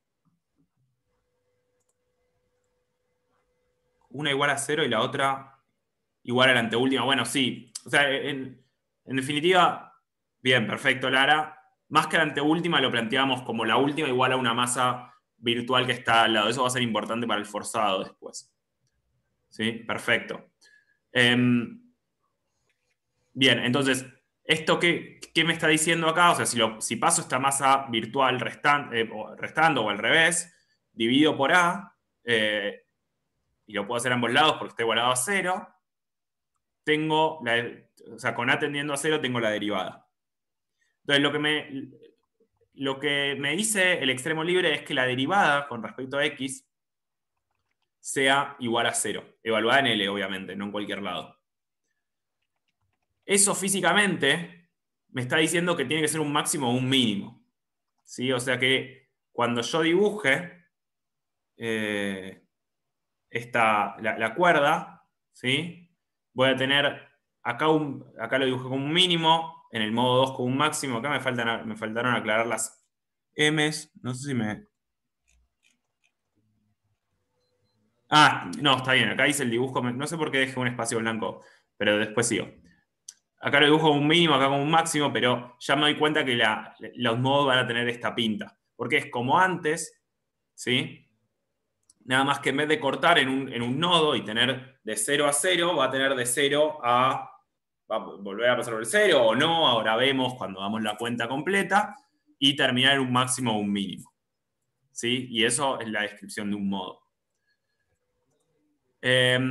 Una igual a cero y la otra igual a la anteúltima. Bueno, sí. O sea, en, en definitiva, bien, perfecto, Lara. Más que la anteúltima lo planteamos como la última igual a una masa virtual que está al lado. Eso va a ser importante para el forzado después. ¿Sí? Perfecto. Eh, bien, entonces, ¿esto qué, qué me está diciendo acá? O sea, si, lo, si paso esta masa virtual restan, eh, restando o al revés, divido por A, eh, y lo puedo hacer a ambos lados porque está igualado a cero, tengo, la, o sea, con A tendiendo a cero tengo la derivada. Entonces, lo que, me, lo que me dice el extremo libre es que la derivada con respecto a X sea igual a cero, evaluada en L, obviamente, no en cualquier lado. Eso físicamente me está diciendo que tiene que ser un máximo o un mínimo. ¿Sí? O sea que cuando yo dibuje eh, esta, la, la cuerda, ¿sí? Voy a tener acá, un, acá lo dibujé como un mínimo, en el modo dos como un máximo. Acá me, faltan, me faltaron aclarar las M's. No sé si me... Ah, no, está bien. Acá hice el dibujo. No sé por qué dejé un espacio blanco, pero después sigo. Acá lo dibujo como un mínimo, acá como un máximo, pero ya me doy cuenta que la, los modos van a tener esta pinta. Porque es como antes, ¿sí? Nada más que en vez de cortar en un, en un nodo y tener de cero a cero, va a tener de cero a... va a volver a pasar por el cero o no, ahora vemos cuando damos la cuenta completa, y terminar en un máximo o un mínimo. ¿Sí? Y eso es la descripción de un modo. Eh,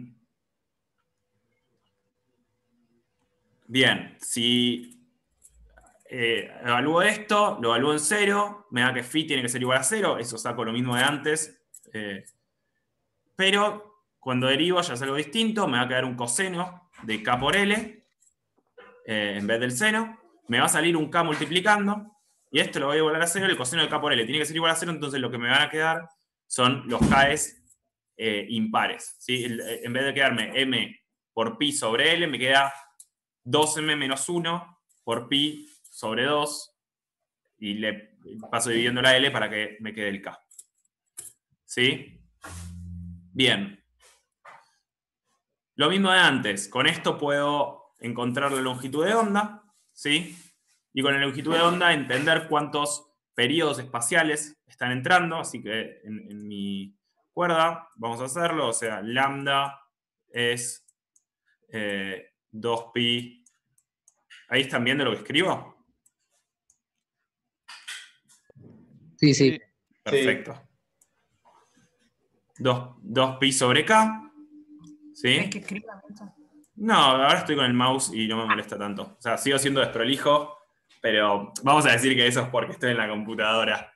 bien, si eh, evalúo esto, lo evalúo en cero, me da que phi tiene que ser igual a cero, eso saco lo mismo de antes, eh, pero cuando derivo ya es algo distinto, me va a quedar un coseno de k por L, eh, en vez del seno, me va a salir un k multiplicando, y esto lo voy a igualar a cero, el coseno de k por L tiene que ser igual a cero, entonces lo que me van a quedar son los k's eh, impares, ¿sí? En vez de quedarme m por pi sobre L, me queda dos eme menos uno por pi sobre dos, y le paso dividiendo la L para que me quede el K. ¿Sí? Bien. Lo mismo de antes. Con esto puedo encontrar la longitud de onda, ¿sí? Y con la longitud de onda entender cuántos periodos espaciales están entrando. Así que en, en mi cuerda vamos a hacerlo. O sea, lambda es eh, dos pi. ¿Ahí están viendo lo que escribo? Sí, sí. Perfecto. dos pi sobre K. ¿Sí? ¿Querés que escriba esto? No, ahora estoy con el mouse y no me molesta tanto. O sea, sigo siendo desprolijo, pero vamos a decir que eso es porque estoy en la computadora.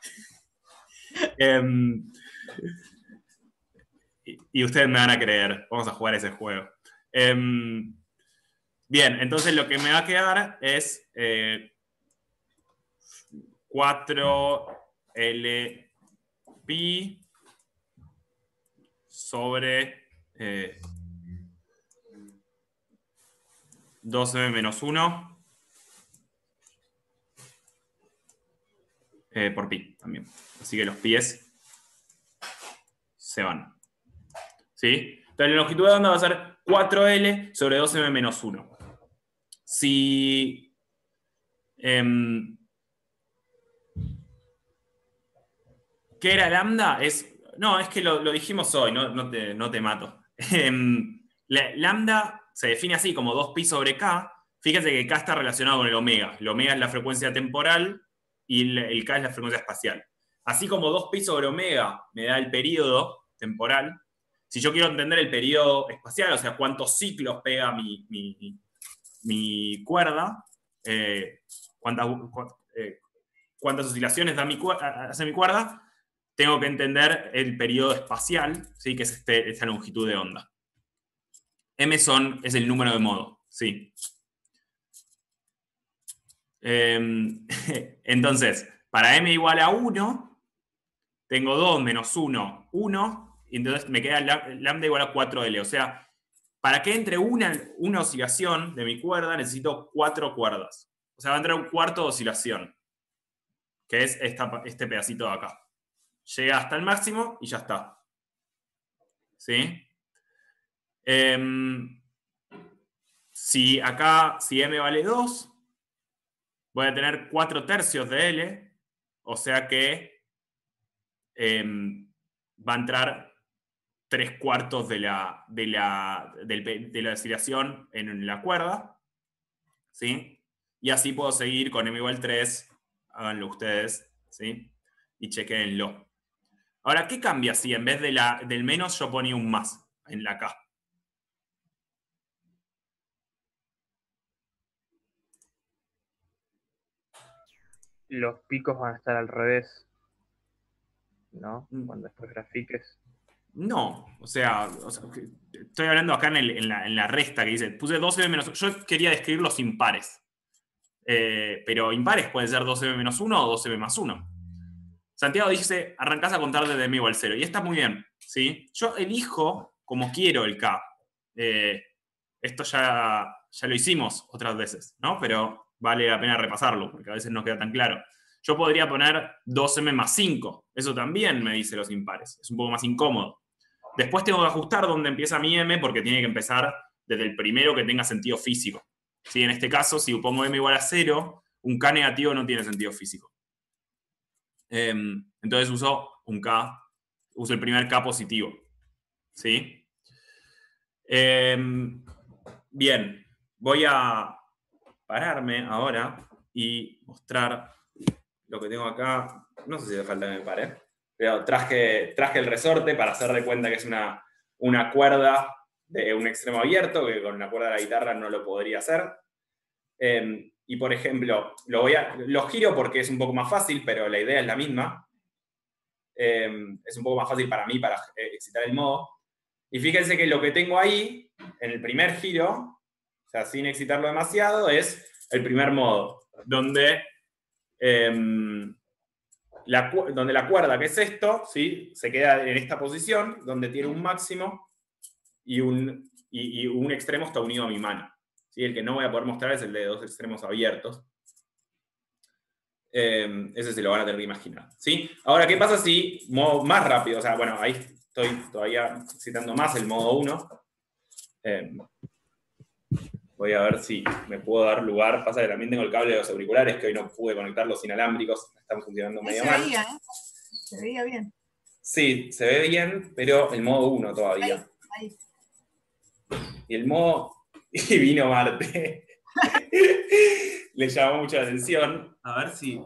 um, y, y ustedes me van a creer. Vamos a jugar ese juego. Um, bien, entonces lo que me va a quedar es eh, cuatro L pi sobre eh, dos eme menos uno eh, por pi también. Así que los pies se van. ¿Sí? Entonces la longitud de onda va a ser cuatro L sobre dos eme menos uno. Si... Eh, ¿Qué era lambda? Es, no, es que lo, lo dijimos hoy, no, no, te, no te mato. La, lambda se define así como dos pi sobre k. Fíjense que k está relacionado con el omega. El omega es la frecuencia temporal y el, el k es la frecuencia espacial. Así como dos pi sobre omega me da el periodo temporal, si yo quiero entender el periodo espacial, o sea, cuántos ciclos pega mi, mi, mi cuerda, eh, cuántas, eh, cuántas oscilaciones da mi, hace mi cuerda, tengo que entender el periodo espacial, ¿sí? Que es este, esta longitud de onda. M son, es el número de modo, ¿sí? Eh, entonces, para m igual a uno, tengo dos menos uno, uno, y entonces me queda lambda igual a cuatro L. O sea, para que entre una, una oscilación de mi cuerda, necesito cuatro cuerdas. O sea, va a entrar un cuarto de oscilación, que es esta, este pedacito de acá. Llega hasta el máximo y ya está. ¿Sí? Eh, si acá, si m vale dos, voy a tener cuatro tercios de L, o sea que eh, va a entrar tres cuartos de la, de la, del, de la oscilación en la cuerda. ¿Sí? Y así puedo seguir con m igual tres, háganlo ustedes, ¿sí? Y chequenlo. Ahora, ¿qué cambia si en vez de la, del menos yo ponía un más en la K? Los picos van a estar al revés, ¿no? Cuando después grafiques. No, o sea, o sea estoy hablando acá en, el, en, la, en la resta que dice, puse dos eme menos uno. Yo quería describir los impares. Eh, pero impares pueden ser dos eme menos uno o dos eme más uno. Santiago dice, arrancás a contar desde m igual cero. Y está muy bien, ¿sí? Yo elijo como quiero el K. Eh, esto ya, ya lo hicimos otras veces, ¿no? Pero vale la pena repasarlo, porque a veces no queda tan claro. Yo podría poner dos eme más cinco. Eso también me dice los impares. Es un poco más incómodo. Después tengo que ajustar dónde empieza mi M, porque tiene que empezar desde el primero que tenga sentido físico. ¿Sí? En este caso, si pongo M igual a cero, un K negativo no tiene sentido físico. Eh, entonces uso un K, uso el primer K positivo. ¿Sí? Eh, bien, voy a pararme ahora y mostrar lo que tengo acá. No sé si hace falta que me pare, pero traje, traje el resorte para hacer de cuenta que es una, una cuerda de un extremo abierto, que con la cuerda de la guitarra no lo podría hacer. Eh, y por ejemplo, lo, voy a, lo giro porque es un poco más fácil, pero la idea es la misma. Eh, es un poco más fácil para mí para eh, excitar el modo. Y fíjense que lo que tengo ahí, en el primer giro, o sea, sin excitarlo demasiado, es el primer modo, donde, eh, la, donde la cuerda, que es esto, ¿sí? Se queda en esta posición, donde tiene un máximo y un, y, y un extremo está unido a mi mano. ¿Sí? El que no voy a poder mostrar es el de dos extremos abiertos. Eh, ese se lo van a tener que imaginar. ¿Sí? Ahora, ¿qué pasa si modo más rápido? O sea, bueno, ahí estoy todavía citando más el modo uno. Eh, voy a ver si me puedo dar lugar. Pasa que también tengo el cable de los auriculares, que hoy no pude conectar los inalámbricos. Están funcionando medio mal. Se veía, ¿eh? Se veía bien. Sí, se ve bien, pero el modo uno todavía. Ahí, ahí. Y el modo... Y vino Marte. Le llamó mucho la atención. A ver si...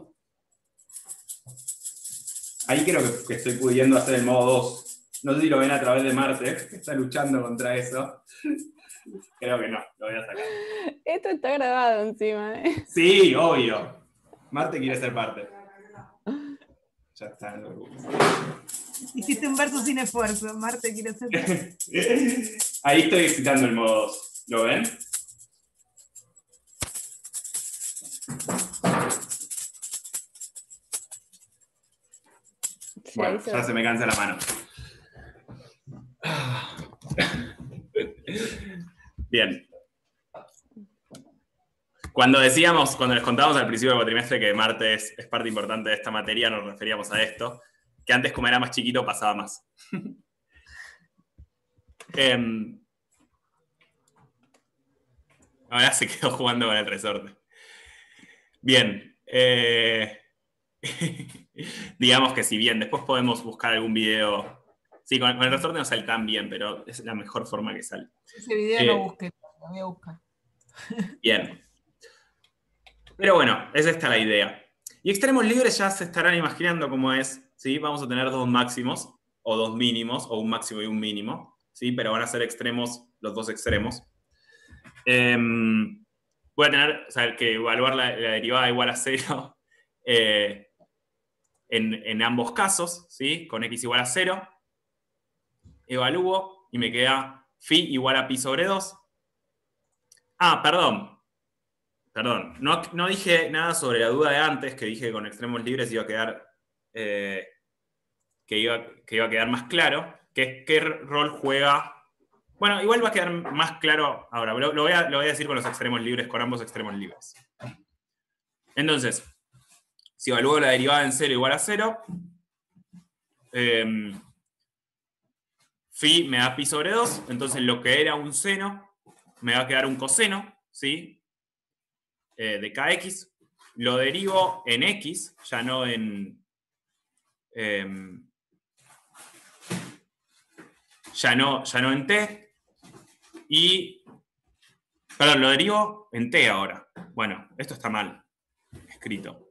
Ahí creo que, que estoy pudiendo hacer el modo dos. No sé si lo ven a través de Marte, que está luchando contra eso. Creo que no, lo voy a sacar. Esto está grabado encima, ¿eh? Sí, obvio. Marte quiere ser parte. Ya está. Hiciste un verso sin esfuerzo. Marte quiere ser parte. Ahí estoy excitando el modo dos. ¿Lo ven? Sí, Bueno, se ya ve. se me cansa la mano. Bien. Cuando decíamos, cuando les contábamos al principio del cuatrimestre que Marte es, es parte importante de esta materia, nos referíamos a esto, que antes como era más chiquito pasaba más. eh, ahora se quedó jugando con el resorte. Bien. Eh, digamos que si bien, después podemos buscar algún video. Sí, con, con el resorte no sale tan bien, pero es la mejor forma que sale. Ese video Eh, lo busqué, lo voy a buscar. Bien. Pero bueno, es esta la idea. Y extremos libres ya se estarán imaginando cómo es. ¿Sí? Vamos a tener dos máximos, o dos mínimos, o un máximo y un mínimo. ¿Sí? Pero van a ser extremos, los dos extremos. Eh, voy a tener, o sea, que evaluar la, la derivada igual a cero eh, en, en ambos casos, ¿sí? Con x igual a cero. Evalúo y me queda phi igual a pi sobre dos. Ah, perdón. Perdón, no, no dije nada sobre la duda de antes, que dije que con extremos libres iba a quedar, eh, que, iba, que iba a quedar más claro, que es qué rol juega. Bueno, igual va a quedar más claro ahora, pero lo voy a, lo voy a decir con los extremos libres, con ambos extremos libres. Entonces, si evalúo la derivada en cero igual a cero, eh, phi me da pi sobre dos, entonces lo que era un seno me va a quedar un coseno, ¿sí? Eh, de kx, lo derivo en x, ya no en... Eh, ya, no, ya no en t, y... Perdón, lo derivo en t ahora. Bueno, esto está mal escrito.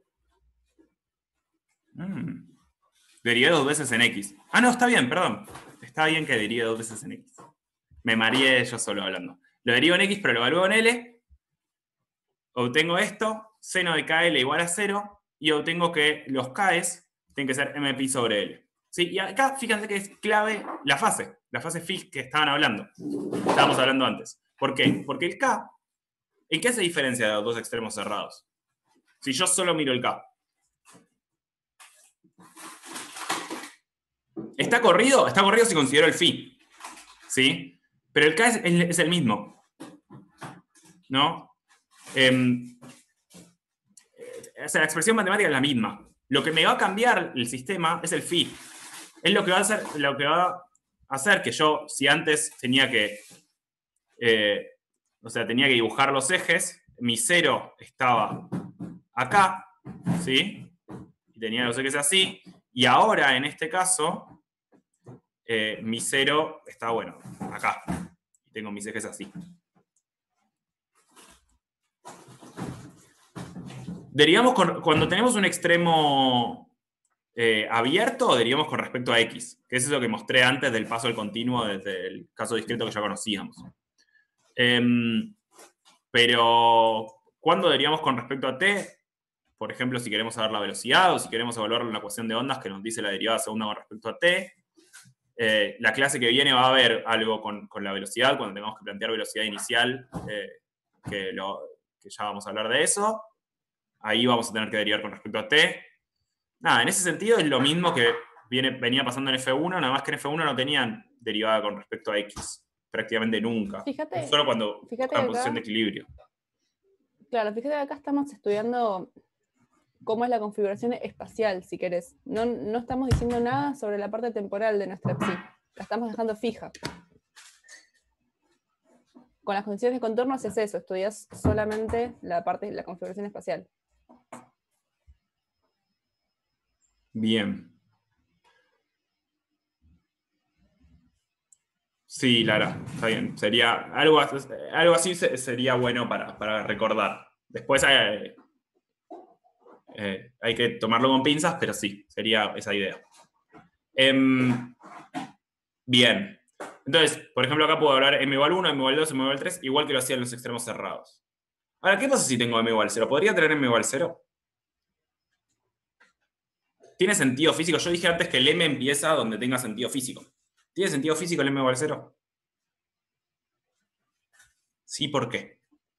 Mm. Derivé dos veces en x. Ah, no, está bien, perdón. Está bien que derive dos veces en x. Me mareé yo solo hablando. Lo derivo en x, pero lo evalúo en L. Obtengo esto, seno de K L igual a cero, y obtengo que los K's tienen que ser M pi sobre L. ¿Sí? Y acá fíjense que es clave la fase, la fase phi que estaban hablando. Estábamos hablando antes. ¿Por qué? Porque el K, ¿en qué se diferencia de los dos extremos cerrados? Si yo solo miro el K. ¿Está corrido? Está corrido si considero el phi. ¿Sí? Pero el K es, es el mismo. ¿No? Eh, o sea, la expresión matemática es la misma. Lo que me va a cambiar el sistema es el phi. Es lo que va a hacer, lo que va hacer que yo, si antes tenía que, eh, o sea, tenía que dibujar los ejes, mi cero estaba acá, ¿sí? Y tenía los ejes así, y ahora, en este caso, eh, mi cero está, bueno, acá. Y tengo mis ejes así. Derivamos con, cuando tenemos un extremo eh, abierto, derivamos con respecto a x, que es eso que mostré antes del paso al continuo desde el caso discreto que ya conocíamos. Eh, pero, ¿cuándo derivamos con respecto a t? Por ejemplo, si queremos saber la velocidad o si queremos evaluar una ecuación de ondas que nos dice la derivada segunda con respecto a t. Eh, la clase que viene va a haber algo con, con la velocidad, cuando tengamos que plantear velocidad inicial, eh, que, lo, que ya vamos a hablar de eso. Ahí vamos a tener que derivar con respecto a t. Nada, en ese sentido es lo mismo que viene, venía pasando en F uno, nada más que en F uno no tenían derivada con respecto a x, prácticamente nunca. Fíjate, Solo cuando fíjate está en acá, posición de equilibrio. Claro, fíjate que acá estamos estudiando cómo es la configuración espacial, si querés. No, no estamos diciendo nada sobre la parte temporal de nuestra psi. La estamos dejando fija. Con las condiciones de contorno haces eso, estudias solamente la parte de la configuración espacial. Bien. Sí, Lara, está bien. Sería, algo, algo así sería bueno para, para recordar. Después hay, eh, hay que tomarlo con pinzas, pero sí, sería esa idea. Eh, bien. Entonces, por ejemplo, acá puedo hablar m igual uno, m igual dos, m igual tres, igual que lo hacía en los extremos cerrados. Ahora, ¿qué pasa si tengo m igual cero? ¿Podría tener m igual cero? ¿Tiene sentido físico? Yo dije antes que el m empieza donde tenga sentido físico. ¿Tiene sentido físico el m igual cero? Sí, ¿por qué?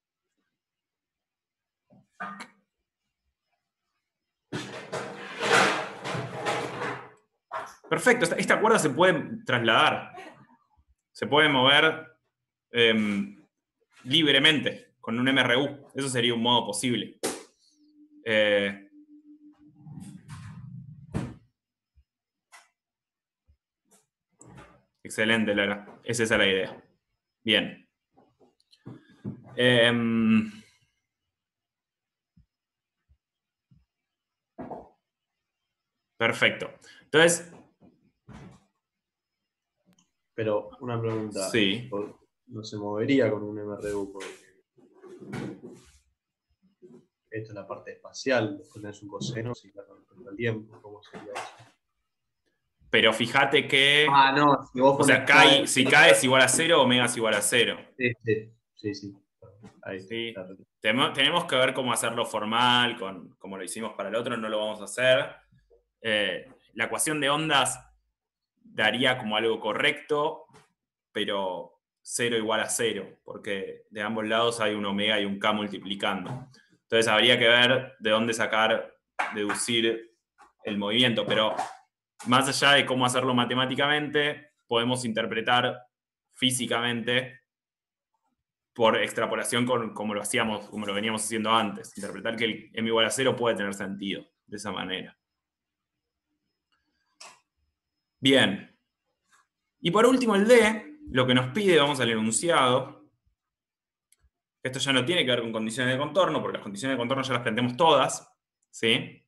Perfecto, esta, esta cuerda se puede trasladar. Se puede mover eh, libremente con un M R U. Eso sería un modo posible. Eh, Excelente, Lara. Es esa la idea. Bien. Eh, perfecto. Entonces... Pero una pregunta. Sí. No se movería con un M R U porque esto es la parte espacial. Después tenés un coseno y la con respecto al tiempo. ¿Cómo sería eso? Pero fíjate que... Ah, no. Si vos o sea, ponés cae, cae, si cae es igual a cero, omega es igual a cero. Sí, sí. Sí, sí. Ahí, Sí. claro. Tenemos que ver cómo hacerlo formal, con, como lo hicimos para el otro, no lo vamos a hacer. Eh, la ecuación de ondas daría como algo correcto, pero cero igual a cero, porque de ambos lados hay un omega y un k multiplicando. Entonces habría que ver de dónde sacar, deducir el movimiento, pero más allá de cómo hacerlo matemáticamente, podemos interpretar físicamente por extrapolación con, como lo hacíamos, como lo veníamos haciendo antes. Interpretar que el m igual a cero puede tener sentido de esa manera. Bien. Y por último el D, lo que nos pide, vamos al enunciado. Esto ya no tiene que ver con condiciones de contorno, porque las condiciones de contorno ya las planteamos todas. ¿Sí?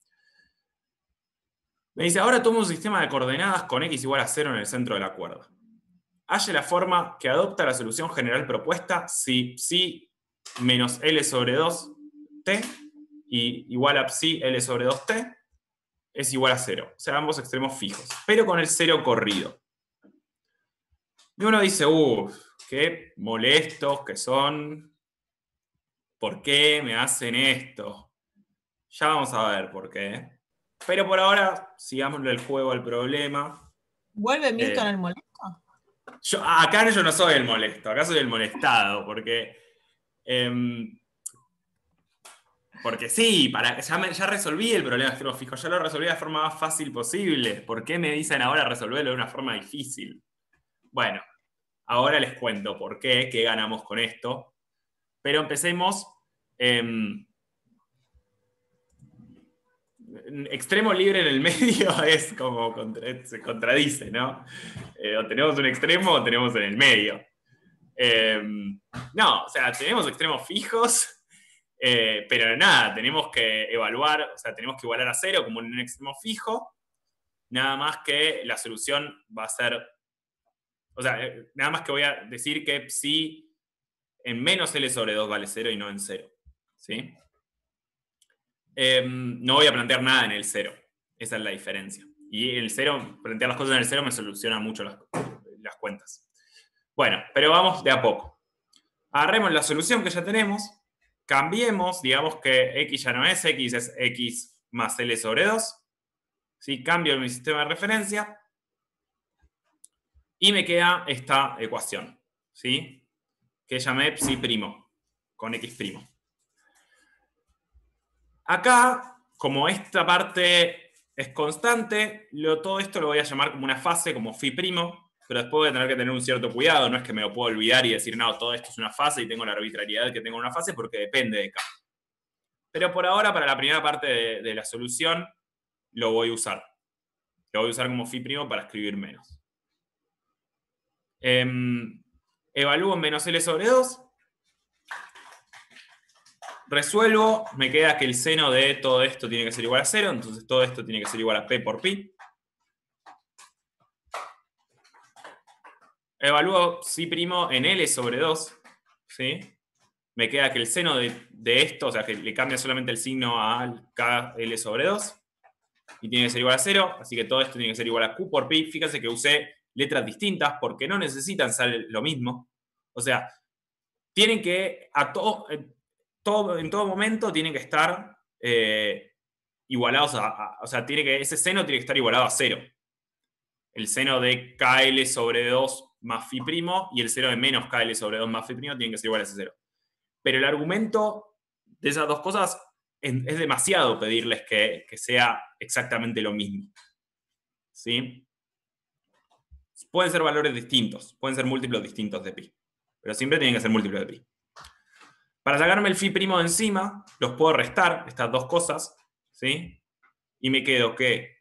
Me dice, ahora toma un sistema de coordenadas con x igual a cero en el centro de la cuerda. Halle la forma que adopta la solución general propuesta si psi menos L sobre dos t y igual a psi L sobre dos t es igual a cero. O sea, ambos extremos fijos, pero con el cero corrido. Y uno dice, uff, qué molestos que son. ¿Por qué me hacen esto? Ya vamos a ver por qué. Pero por ahora, sigámosle el juego al problema. ¿Vuelve Milton Eh, el molesto? Yo, acá yo no soy el molesto, acá soy el molestado, porque... Eh, porque sí, para, ya, me, ya resolví el problema de extremo fijo, ya lo resolví de la forma más fácil posible. ¿Por qué me dicen ahora resolverlo de una forma difícil? Bueno, ahora les cuento por qué, qué ganamos con esto. Pero empecemos... Eh, extremo libre en el medio es como contra, se contradice, ¿no? Eh, o tenemos un extremo o tenemos en el medio. Eh, no, o sea, tenemos extremos fijos, eh, pero nada, tenemos que evaluar, o sea, tenemos que igualar a cero como en un extremo fijo, nada más que la solución va a ser, o sea, eh, nada más que voy a decir que psi en menos L sobre dos vale cero y no en cero, ¿sí? Eh, no voy a plantear nada en el cero, esa es la diferencia. Y el cero, plantear las cosas en el cero me soluciona mucho las, las cuentas. Bueno, pero vamos de a poco. Agarremos la solución que ya tenemos, cambiemos, digamos que x ya no es x, es x más L sobre dos. ¿Sí? Cambio mi sistema de referencia y me queda esta ecuación, ¿sí? Que llamé psi primo con x primo. Acá, como esta parte es constante, lo, todo esto lo voy a llamar como una fase, como phi primo, pero después voy a tener que tener un cierto cuidado, no es que me lo puedo olvidar y decir, no, todo esto es una fase y tengo la arbitrariedad que tengo una fase porque depende de K. Pero por ahora, para la primera parte de, de la solución, lo voy a usar. Lo voy a usar como phi primo para escribir menos. Eh, evalúo en menos L sobre dos. Resuelvo, me queda que el seno de todo esto tiene que ser igual a cero, entonces todo esto tiene que ser igual a P por pi. Evalúo psi primo en L sobre dos, ¿sí? Me queda que el seno de, de esto, o sea, que le cambia solamente el signo a K L sobre dos, y tiene que ser igual a cero, así que todo esto tiene que ser igual a Q por pi. Fíjense que usé letras distintas porque no necesitan ser lo mismo. O sea, tienen que, a todo, todo, en todo momento, tienen que estar eh, igualados a, a, o sea, tiene que, ese seno tiene que estar igualado a cero. El seno de K L sobre dos más phi primo y el seno de menos K L sobre dos más phi primo tienen que ser iguales a cero. Pero el argumento de esas dos cosas es, es demasiado pedirles que, que sea exactamente lo mismo. ¿Sí? Pueden ser valores distintos, pueden ser múltiplos distintos de pi, pero siempre tienen que ser múltiplos de pi. Para sacarme el phi primo de encima, los puedo restar, estas dos cosas, ¿sí? Y me quedo que...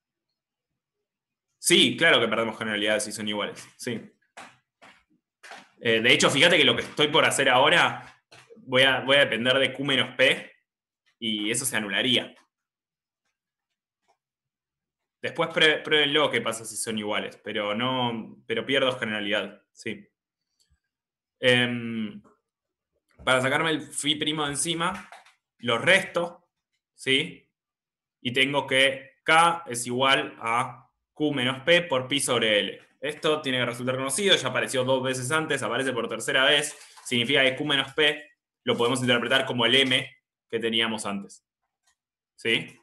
Sí, claro que perdemos generalidades si son iguales, sí. Eh, de hecho, fíjate que lo que estoy por hacer ahora, voy a, voy a depender de Q menos P, y eso se anularía. Después pruébenlo qué pasa si son iguales, pero no, pero pierdo generalidad, sí. Eh, para sacarme el phi primo de encima, lo resto, ¿sí? Y tengo que K es igual a Q menos P por pi sobre L. Esto tiene que resultar conocido, ya apareció dos veces antes, aparece por tercera vez. Significa que Q menos P lo podemos interpretar como el M que teníamos antes. ¿Sí?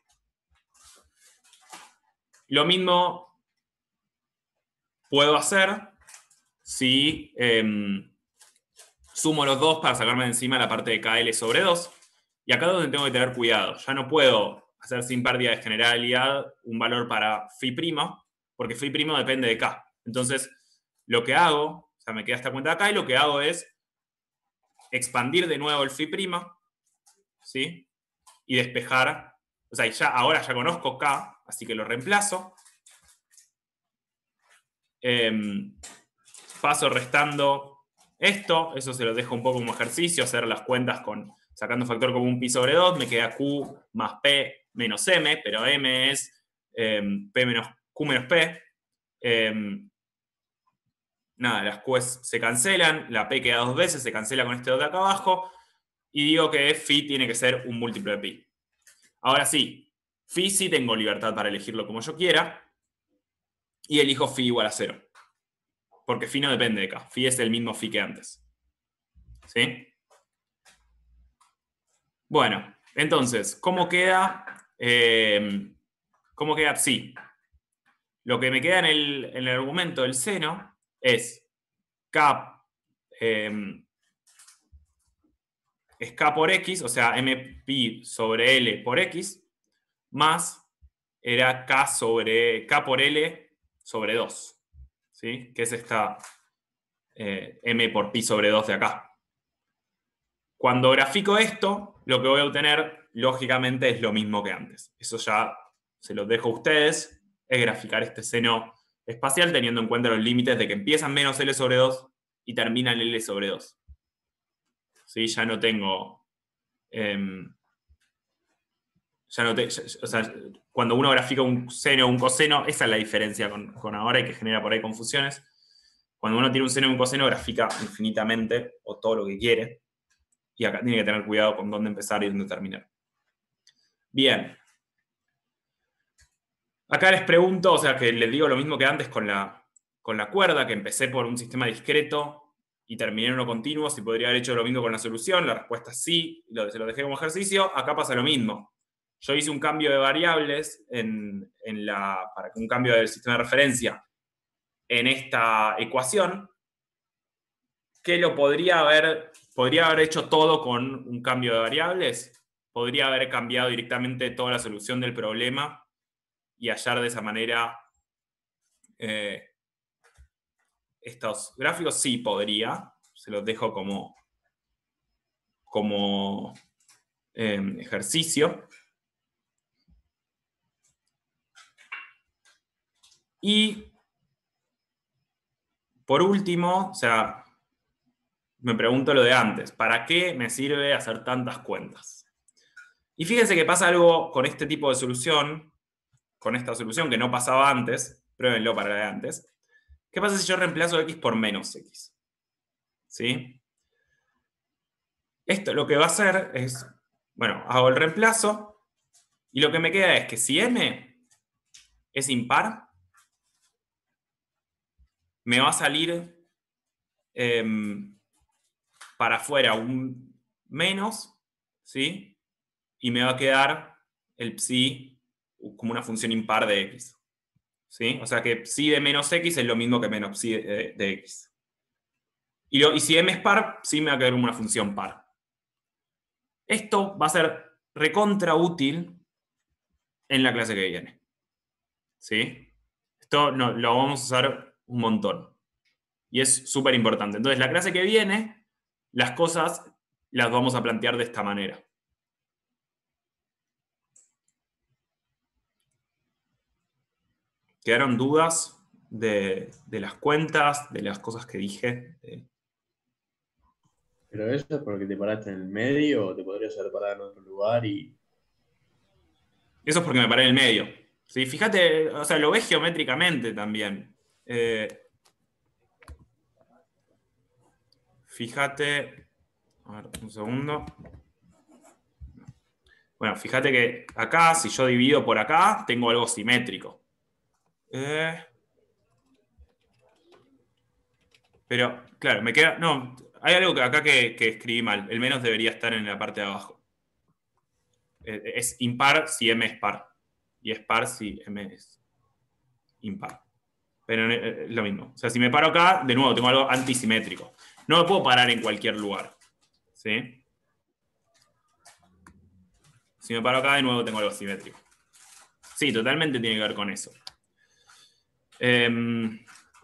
Lo mismo puedo hacer si eh, sumo los dos para sacarme de encima la parte de K L sobre dos. Y acá es donde tengo que tener cuidado. Ya no puedo hacer sin pérdida de generalidad un valor para phi primo, porque phi primo depende de K. Entonces, lo que hago, o sea, me queda esta cuenta acá, y lo que hago es expandir de nuevo el phi primo, ¿sí? Y despejar, o sea, ya, ahora ya conozco K, así que lo reemplazo. Eh, paso restando esto, eso se lo dejo un poco como ejercicio, hacer las cuentas con sacando factor común pi sobre dos, me queda Q más P menos M, pero M es eh, P menos, Q menos P. Eh, nada, las Q's se cancelan, la P queda dos veces, se cancela con este dos de acá abajo, y digo que phi tiene que ser un múltiplo de pi. Ahora sí, phi sí tengo libertad para elegirlo como yo quiera, y elijo phi igual a cero. Porque phi no depende de K, phi es el mismo phi que antes. ¿Sí? Bueno, entonces, ¿cómo queda, eh, ¿cómo queda psi? Lo que me queda en el, en el argumento del seno es K, eh, es K por X, o sea, M pi sobre L por X, más era K sobre K por L sobre dos, ¿sí? Que es esta eh, M por pi sobre dos de acá. Cuando grafico esto, lo que voy a obtener, lógicamente, es lo mismo que antes. Eso ya se los dejo a ustedes, es graficar este seno espacial teniendo en cuenta los límites de que empiezan menos L sobre dos y terminan L sobre dos. ¿Sí? Ya no tengo... Eh, ya no te, ya, o sea, cuando uno grafica un seno o un coseno, esa es la diferencia con, con ahora y que genera por ahí confusiones. Cuando uno tiene un seno y un coseno, grafica infinitamente o todo lo que quiere. Y acá tiene que tener cuidado con dónde empezar y dónde terminar. Bien. Acá les pregunto, o sea, que les digo lo mismo que antes con la, con la cuerda, que empecé por un sistema discreto y terminé en uno continuo. Si podría haber hecho lo mismo con la solución, la respuesta es sí, lo, se lo dejé como ejercicio. Acá pasa lo mismo. Yo hice un cambio de variables en, en la, para un cambio del sistema de referencia en esta ecuación, que lo podría haber, podría haber hecho todo con un cambio de variables, podría haber cambiado directamente toda la solución del problema y hallar de esa manera eh, estos gráficos. Sí, podría, se los dejo como, como eh, ejercicio. Y por último, o sea, me pregunto lo de antes, ¿para qué me sirve hacer tantas cuentas? Y fíjense que pasa algo con este tipo de solución, con esta solución que no pasaba antes, pruébenlo para la de antes. ¿Qué pasa si yo reemplazo x por menos x? ¿Sí? Esto lo que va a hacer es, bueno, hago el reemplazo y lo que me queda es que si m es impar, me va a salir eh, para afuera un menos, ¿sí? Y me va a quedar el psi como una función impar de x. ¿Sí? O sea que psi de menos x es lo mismo que menos psi de, de x. Y, lo, y si m es par, psi me va a quedar como una función par. Esto va a ser recontra útil en la clase que viene. ¿Sí? Esto no, lo vamos a usar un montón. Y es súper importante. Entonces, la clase que viene, las cosas las vamos a plantear de esta manera. ¿Quedaron dudas de, de las cuentas, de las cosas que dije? Pero eso es porque te paraste en el medio o te podrías haber parado en otro lugar y... Eso es porque me paré en el medio. ¿Sí? Fíjate, o sea, lo ves geométricamente también. Eh, fíjate... A ver, un segundo. Bueno, fíjate que acá, si yo divido por acá, tengo algo simétrico. Eh, pero, claro, me queda... No, hay algo que acá que, que escribí mal. El menos debería estar en la parte de abajo. Eh, es impar si m es par. Y es par si m es impar. Pero es lo mismo. O sea, si me paro acá, de nuevo, tengo algo antisimétrico. No me puedo parar en cualquier lugar. ¿Sí? Si me paro acá, de nuevo tengo algo simétrico. Sí, totalmente tiene que ver con eso. Eh,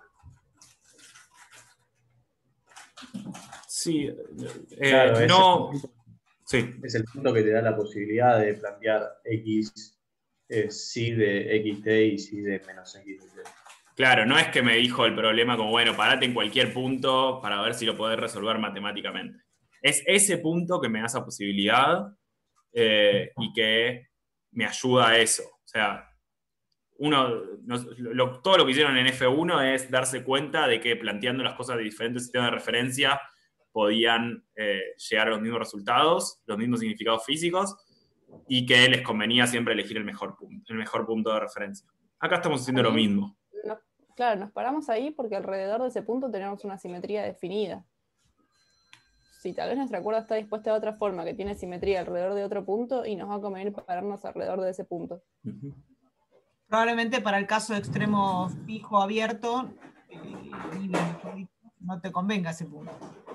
sí. Eh, Claro, no. es el, sí. es el punto que te da la posibilidad de plantear x eh, sí de xt y sí de menos xt. Claro, no es que me dijo el problema como, bueno, parate en cualquier punto para ver si lo podés resolver matemáticamente. Es ese punto que me da esa posibilidad eh, y que me ayuda a eso. O sea, uno, no, lo, todo lo que hicieron en F uno es darse cuenta de que planteando las cosas de diferentes sistemas de referencia podían eh, llegar a los mismos resultados, los mismos significados físicos, y que les convenía siempre elegir el mejor punto, el mejor punto de referencia. Acá estamos haciendo lo mismo. Nos, claro, nos paramos ahí porque alrededor de ese punto tenemos una simetría definida. Si tal vez nuestra cuerda está dispuesta de otra forma, que tiene simetría alrededor de otro punto, y nos va a convenir pararnos alrededor de ese punto. Uh-huh. Probablemente para el caso de extremo fijo abierto, eh, no te convenga ese punto.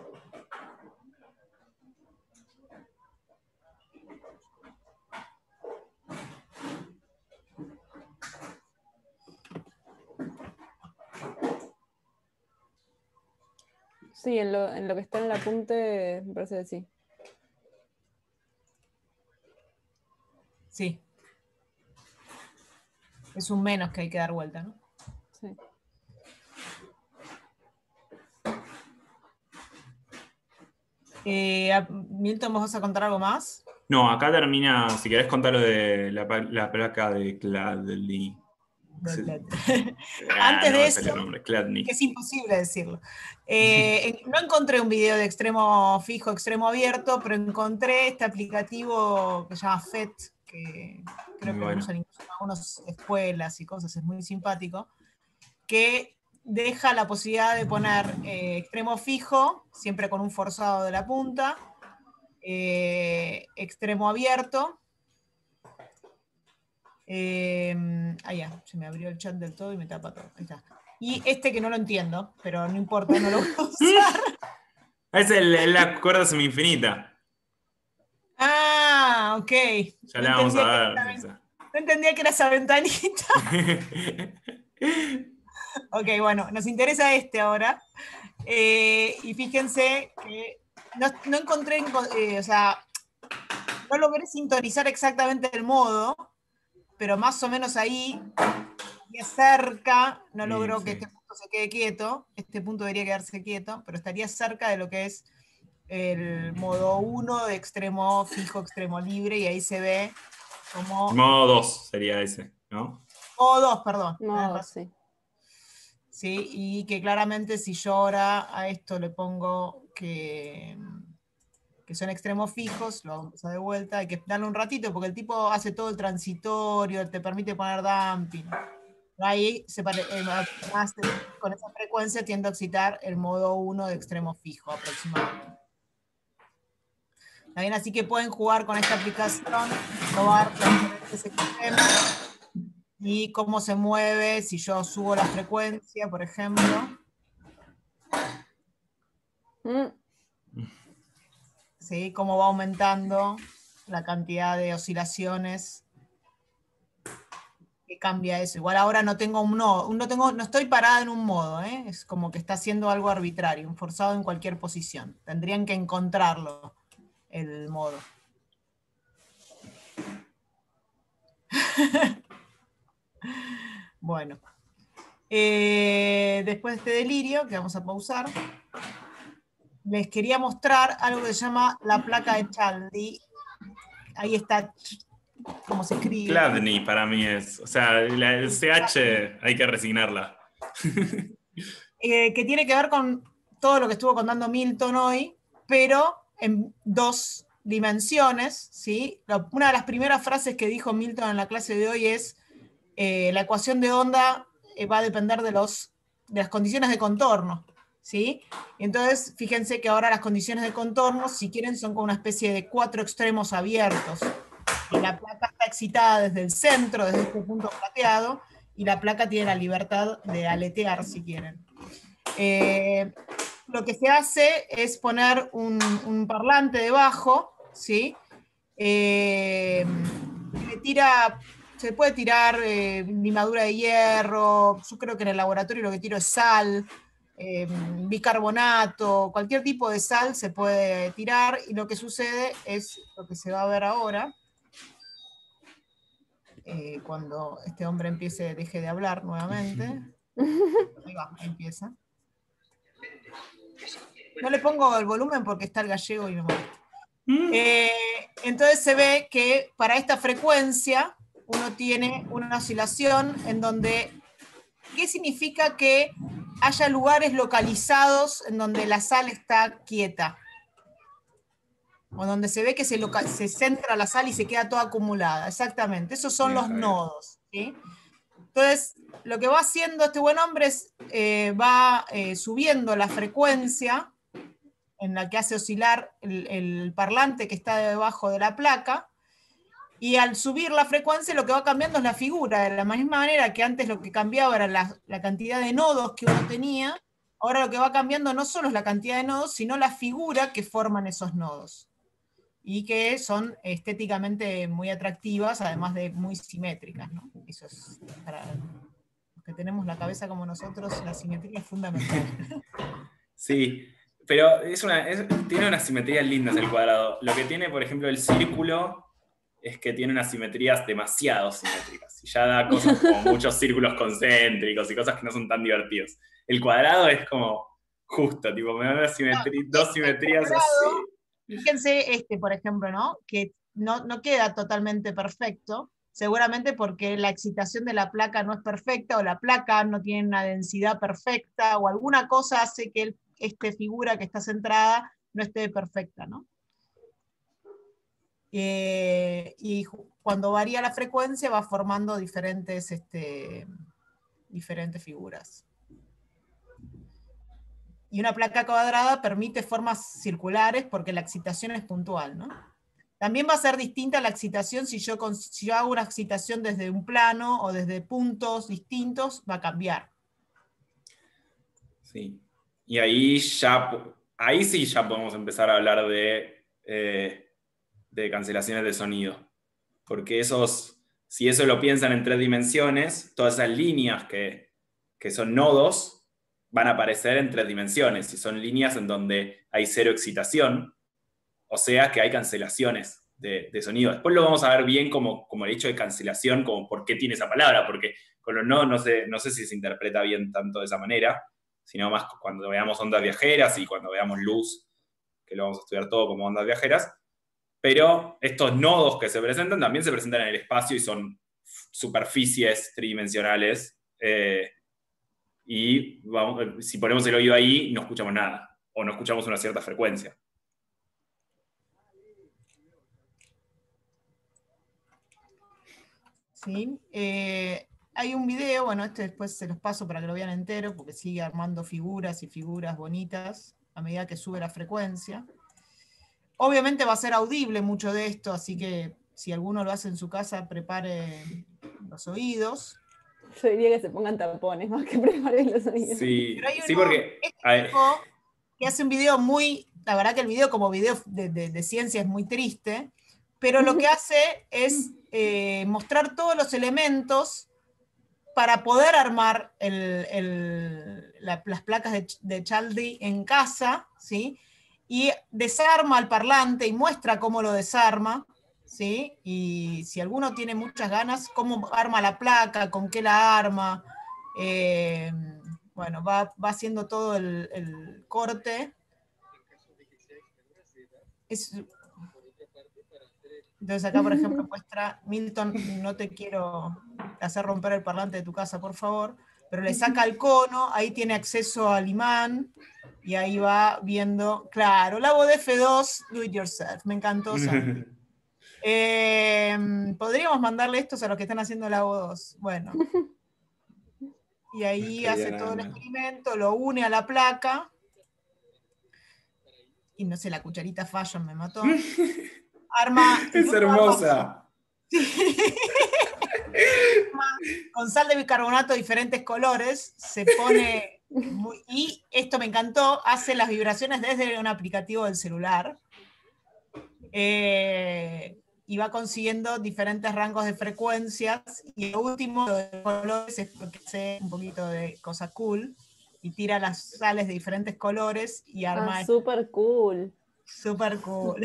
Sí, en lo, en lo que está en el apunte, me parece que sí. Sí. Es un menos que hay que dar vuelta, ¿no? Sí. Eh, Milton, ¿vos vas a contar algo más? No, acá termina, si querés contar lo de la, pa- la placa de Chladni. Ah, Antes no de me sale eso, el nombre, Chladni. que es imposible decirlo. Eh, en- no encontré un video de extremo fijo, extremo abierto, pero encontré este aplicativo que se llama F E T, que creo Muy que bueno. lo usan incluso en algunas escuelas y cosas, es muy simpático, que deja la posibilidad de poner eh, extremo fijo, siempre con un forzado de la punta, eh, extremo abierto. Eh, ah, ya, se me abrió el chat del todo y me tapa todo. Ahí está. Y este que no lo entiendo, pero no importa, no lo voy a usar. Es el, el- la cuerda semi-infinita. Ah, ok. Ya No la vamos entendía, a que ver. era, esa. no entendía que era esa ventanita. Ok, bueno, nos interesa este ahora. Eh, y fíjense que no, no encontré, eh, o sea, no logré sintonizar exactamente el modo, pero más o menos ahí, estaría cerca, no Sí, logró sí. que este punto se quede quieto, este punto debería quedarse quieto, pero estaría cerca de lo que es el modo uno de extremo fijo, extremo libre, y ahí se ve como... Modo dos sería ese, ¿no? Modo dos, perdón. tenés No, razón. sí. Sí, y que claramente si yo ahora a esto le pongo que, que son extremos fijos, lo vamos a de vuelta, hay que darle un ratito porque el tipo hace todo el transitorio, te permite poner damping. Ahí, se pare- eh, más, con esa frecuencia tiendo a excitar el modo uno de extremo fijo aproximadamente. ¿Está bien? Así que pueden jugar con esta aplicación, probar los diferentes extremos y cómo se mueve si yo subo la frecuencia, por ejemplo. Mm, ¿Sí? Cómo va aumentando la cantidad de oscilaciones que cambia eso. Igual ahora no tengo un nodo, no, tengo, no estoy parada en un modo, ¿eh? Es como que está haciendo algo arbitrario, un forzado en cualquier posición. Tendrían que encontrarlo, el modo. Bueno. Eh, después de este delirio, que vamos a pausar, les quería mostrar algo que se llama la placa de Chladni. Ahí está cómo se escribe. Chladni para mí es. O sea, la, el C H hay que resignarla. Eh, que tiene que ver con todo lo que estuvo contando Milton hoy, pero en dos dimensiones, ¿sí? La- Una de las primeras frases que dijo Milton en la clase de hoy es eh, la ecuación de onda eh, va a depender de, los, de las condiciones de contorno, ¿sí? Entonces, fíjense que ahora las condiciones de contorno, si quieren, son como una especie de cuatro extremos abiertos. Y la placa está excitada desde el centro, desde este punto plateado, y la placa tiene la libertad de aletear, si quieren. Eh, lo que se hace es poner un, un parlante debajo, ¿sí? Eh, le tira, se puede tirar eh, limadura de hierro, yo creo que en el laboratorio lo que tiro es sal, eh, bicarbonato, cualquier tipo de sal se puede tirar, y lo que sucede es lo que se va a ver ahora, eh, cuando este hombre empiece, deje de hablar nuevamente. Ahí va, ahí empieza. No le pongo el volumen porque está el gallego y me molesta. Eh, entonces se ve que para esta frecuencia uno tiene una oscilación en donde, ¿qué significa que haya lugares localizados en donde la sal está quieta? O donde se ve que se, loca- se centra la sal y se queda toda acumulada. Exactamente, esos son Bien, los bien. nodos, ¿sí? Entonces, lo que va haciendo este buen hombre es, eh, va eh, subiendo la frecuencia en la que hace oscilar el, el parlante que está debajo de la placa, y al subir la frecuencia lo que va cambiando es la figura, de la misma manera que antes lo que cambiaba era la, la cantidad de nodos que uno tenía, ahora lo que va cambiando no solo es la cantidad de nodos, sino la figura que forman esos nodos, y que son estéticamente muy atractivas, además de muy simétricas, ¿no? Eso es, para los que tenemos la cabeza como nosotros, la simetría es fundamental. Sí, pero es una, es- tiene unas simetrías lindas el cuadrado. Lo que tiene, por ejemplo, el círculo es que tiene unas simetrías demasiado simétricas. Y ya da cosas como muchos círculos concéntricos y cosas que no son tan divertidos. El cuadrado es como justo, tipo, me da una simetría, dos simetrías cuadrado, así. fíjense este, por ejemplo, ¿no? Que no, no queda totalmente perfecto, seguramente porque la excitación de la placa no es perfecta, o la placa no tiene una densidad perfecta, o alguna cosa hace que el, esta figura que está centrada no esté perfecta, ¿no? Eh, y cuando varía la frecuencia va formando diferentes, este, diferentes figuras. Y una placa cuadrada permite formas circulares porque la excitación es puntual, ¿no? También va a ser distinta la excitación si yo, si yo hago una excitación desde un plano o desde puntos distintos, va a cambiar. Sí. Y ahí ya, ahí sí ya podemos empezar a hablar de, eh, de cancelaciones de sonido. Porque esos, si eso lo piensan en tres dimensiones, todas esas líneas que, que son nodos van a aparecer en tres dimensiones. Y son líneas en donde hay cero excitación, o sea que hay cancelaciones de, de sonido. Después lo vamos a ver bien como, como el hecho de cancelación, como por qué tiene esa palabra, porque con los nodos no sé, no sé si se interpreta bien tanto de esa manera, sino más cuando veamos ondas viajeras y cuando veamos luz, que lo vamos a estudiar todo como ondas viajeras. Pero estos nodos que se presentan también se presentan en el espacio y son superficies tridimensionales. Eh, y vamos, si ponemos el oído ahí, no escuchamos nada, o no escuchamos una cierta frecuencia. Sí, eh, hay un video, bueno, este después se los paso para que lo vean entero, porque sigue armando figuras y figuras bonitas a medida que sube la frecuencia. Obviamente va a ser audible mucho de esto, así que si alguno lo hace en su casa, prepare los oídos. Yo diría que se pongan tapones más que preparen los oídos. Sí, Pero hay uno, sí porque... este tipo que hace un video muy, la verdad que el video como video de, de, de ciencia es muy triste, pero lo que hace es eh, mostrar todos los elementos para poder armar el, el, la, las placas de, de Chaldry en casa, ¿sí? Y desarma el parlante y muestra cómo lo desarma, ¿sí? Y si alguno tiene muchas ganas, cómo arma la placa, con qué la arma, eh, bueno, va, va haciendo todo el, el corte. Es, entonces acá, por ejemplo, muestra, Milton, no te quiero hacer romper el parlante de tu casa, por favor, pero le saca el cono, ahí tiene acceso al imán, y ahí va viendo, claro, la voz de F dos, do it yourself, me encantó, Santi. Eh, Podríamos mandarle estos a los que están haciendo la voz dos, bueno. Y ahí no hace todo el experimento, lo une a la placa, y no sé, la cucharita Fashion me mató. Arma, es hermosa. Con sal de bicarbonato de diferentes colores, se pone, muy, y esto me encantó, hace las vibraciones desde un aplicativo del celular, eh, y va consiguiendo diferentes rangos de frecuencias, y lo último de colores es porque hace un poquito de cosa cool, y tira las sales de diferentes colores, y arma... Ah, súper cool. Súper cool.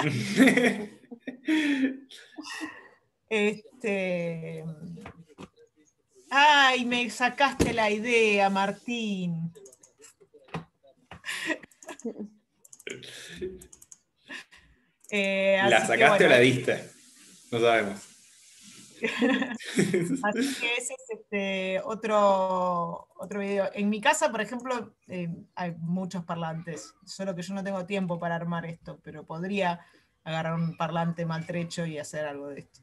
Este... Ay, me sacaste la idea, Martín. eh, ¿La sacaste que, bueno, o la diste? No sabemos. Así que ese es este, otro, otro video. En mi casa, por ejemplo, eh, hay muchos parlantes, solo que yo no tengo tiempo para armar esto, pero podría agarrar un parlante maltrecho y hacer algo de esto.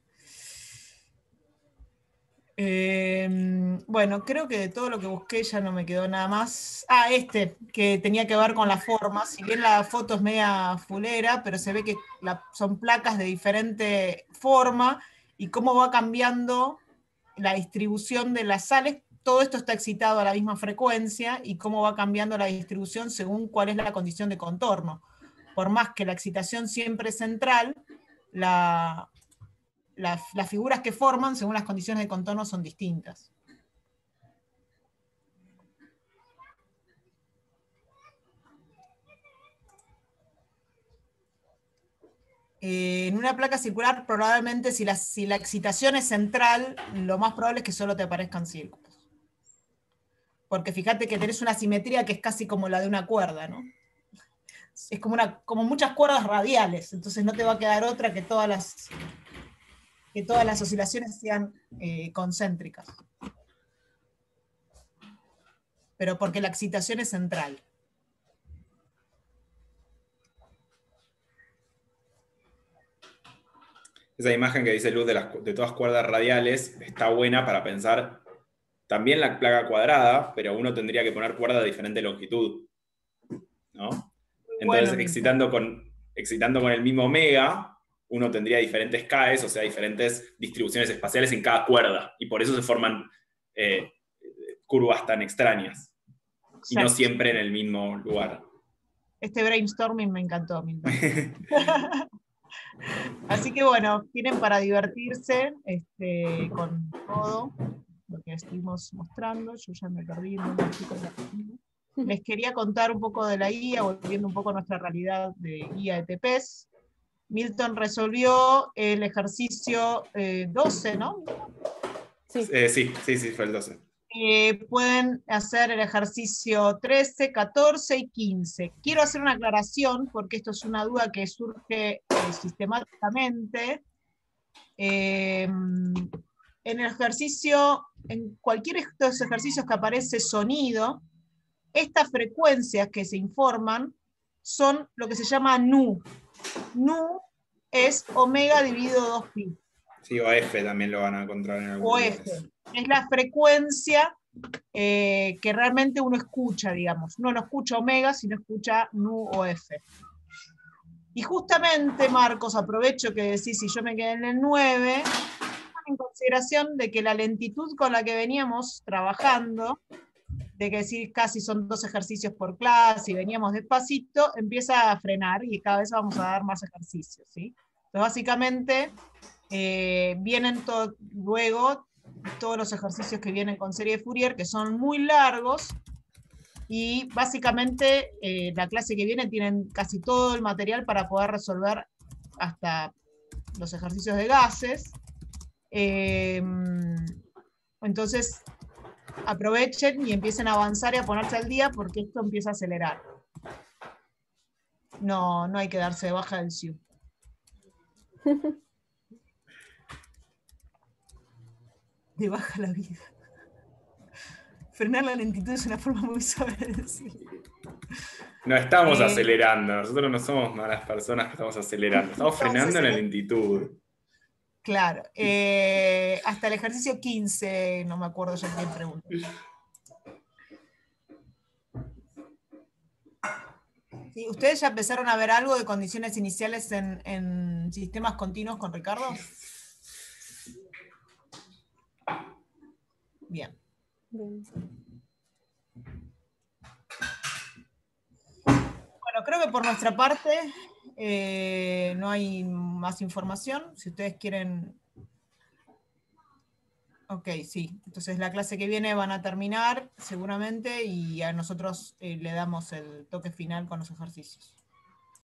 Eh, bueno, creo que de todo lo que busqué ya no me quedó nada más. Ah, este, que tenía que ver con la forma. Si bien la foto es media fulera, pero se ve que la, son placas de diferente forma y cómo va cambiando la distribución de las sales. Todo esto está excitado a la misma frecuencia y cómo va cambiando la distribución según cuál es la condición de contorno. Por más que la excitación siempre es central, la... Las, las figuras que forman, según las condiciones de contorno, son distintas. Eh, en una placa circular, probablemente, si la, si la excitación es central, lo más probable es que solo te aparezcan círculos. Porque fíjate que tenés una simetría que es casi como la de una cuerda, ¿no? es como, una, como muchas cuerdas radiales, entonces no te va a quedar otra que todas las, que todas las oscilaciones sean eh, concéntricas. Pero porque la excitación es central. Esa imagen que dice Luz de, las, de todas cuerdas radiales está buena para pensar también la placa cuadrada, pero uno tendría que poner cuerda de diferente longitud, ¿no? Entonces, Bueno, excitando, con, excitando con el mismo omega, uno tendría diferentes K Es, o sea, diferentes distribuciones espaciales en cada cuerda, y por eso se forman eh, curvas tan extrañas, exacto. Y no siempre en el mismo lugar. Este brainstorming me encantó, Milton. Así que bueno, tienen para divertirse este, con todo lo que estuvimos mostrando. Yo ya me perdí. No Les quería contar un poco de la I A, volviendo un poco a nuestra realidad de I A E T Ps. Milton resolvió el ejercicio eh, doce, ¿no? Sí. Eh, sí, sí, sí, fue el doce. Eh, pueden hacer el ejercicio trece, catorce y quince. Quiero hacer una aclaración, porque esto es una duda que surge eh, sistemáticamente. Eh, en el ejercicio, en cualquiera de estos ejercicios que aparece sonido, estas frecuencias que se informan son lo que se llama nu. Nu es omega dividido dos pi. Sí, o F también lo van a encontrar en algunos O lugares. F. Es la frecuencia eh, que realmente uno escucha, digamos. Uno no escucha omega, sino escucha nu o F. Y justamente, Marcos, aprovecho que decís, si yo me quedé en el nueve, en consideración de que la lentitud con la que veníamos trabajando, de que decir casi son dos ejercicios por clase y veníamos despacito, empieza a frenar y cada vez vamos a dar más ejercicios, ¿sí? Entonces, básicamente, eh, vienen to- luego todos los ejercicios que vienen con serie de Fourier, que son muy largos, y básicamente eh, la clase que viene tienen casi todo el material para poder resolver hasta los ejercicios de gases. Eh, entonces, aprovechen y empiecen a avanzar y a ponerse al día, porque esto empieza a acelerar. No, no hay que darse de baja del S I U. De baja la vida. Frenar la lentitud es una forma muy suave de decirlo. No estamos Eh, acelerando, nosotros no somos malas personas que estamos acelerando, estamos Estamos frenando en la acelerando. lentitud. Claro. Eh, hasta el ejercicio quince, no me acuerdo ya quién preguntó. Sí, ¿ustedes ya empezaron a ver algo de condiciones iniciales en, en sistemas continuos con Ricardo? Bien. Bien. Bueno, creo que por nuestra parte eh, no hay más información. Si ustedes quieren... Ok, sí. Entonces la clase que viene van a terminar seguramente y a nosotros eh, le damos el toque final con los ejercicios.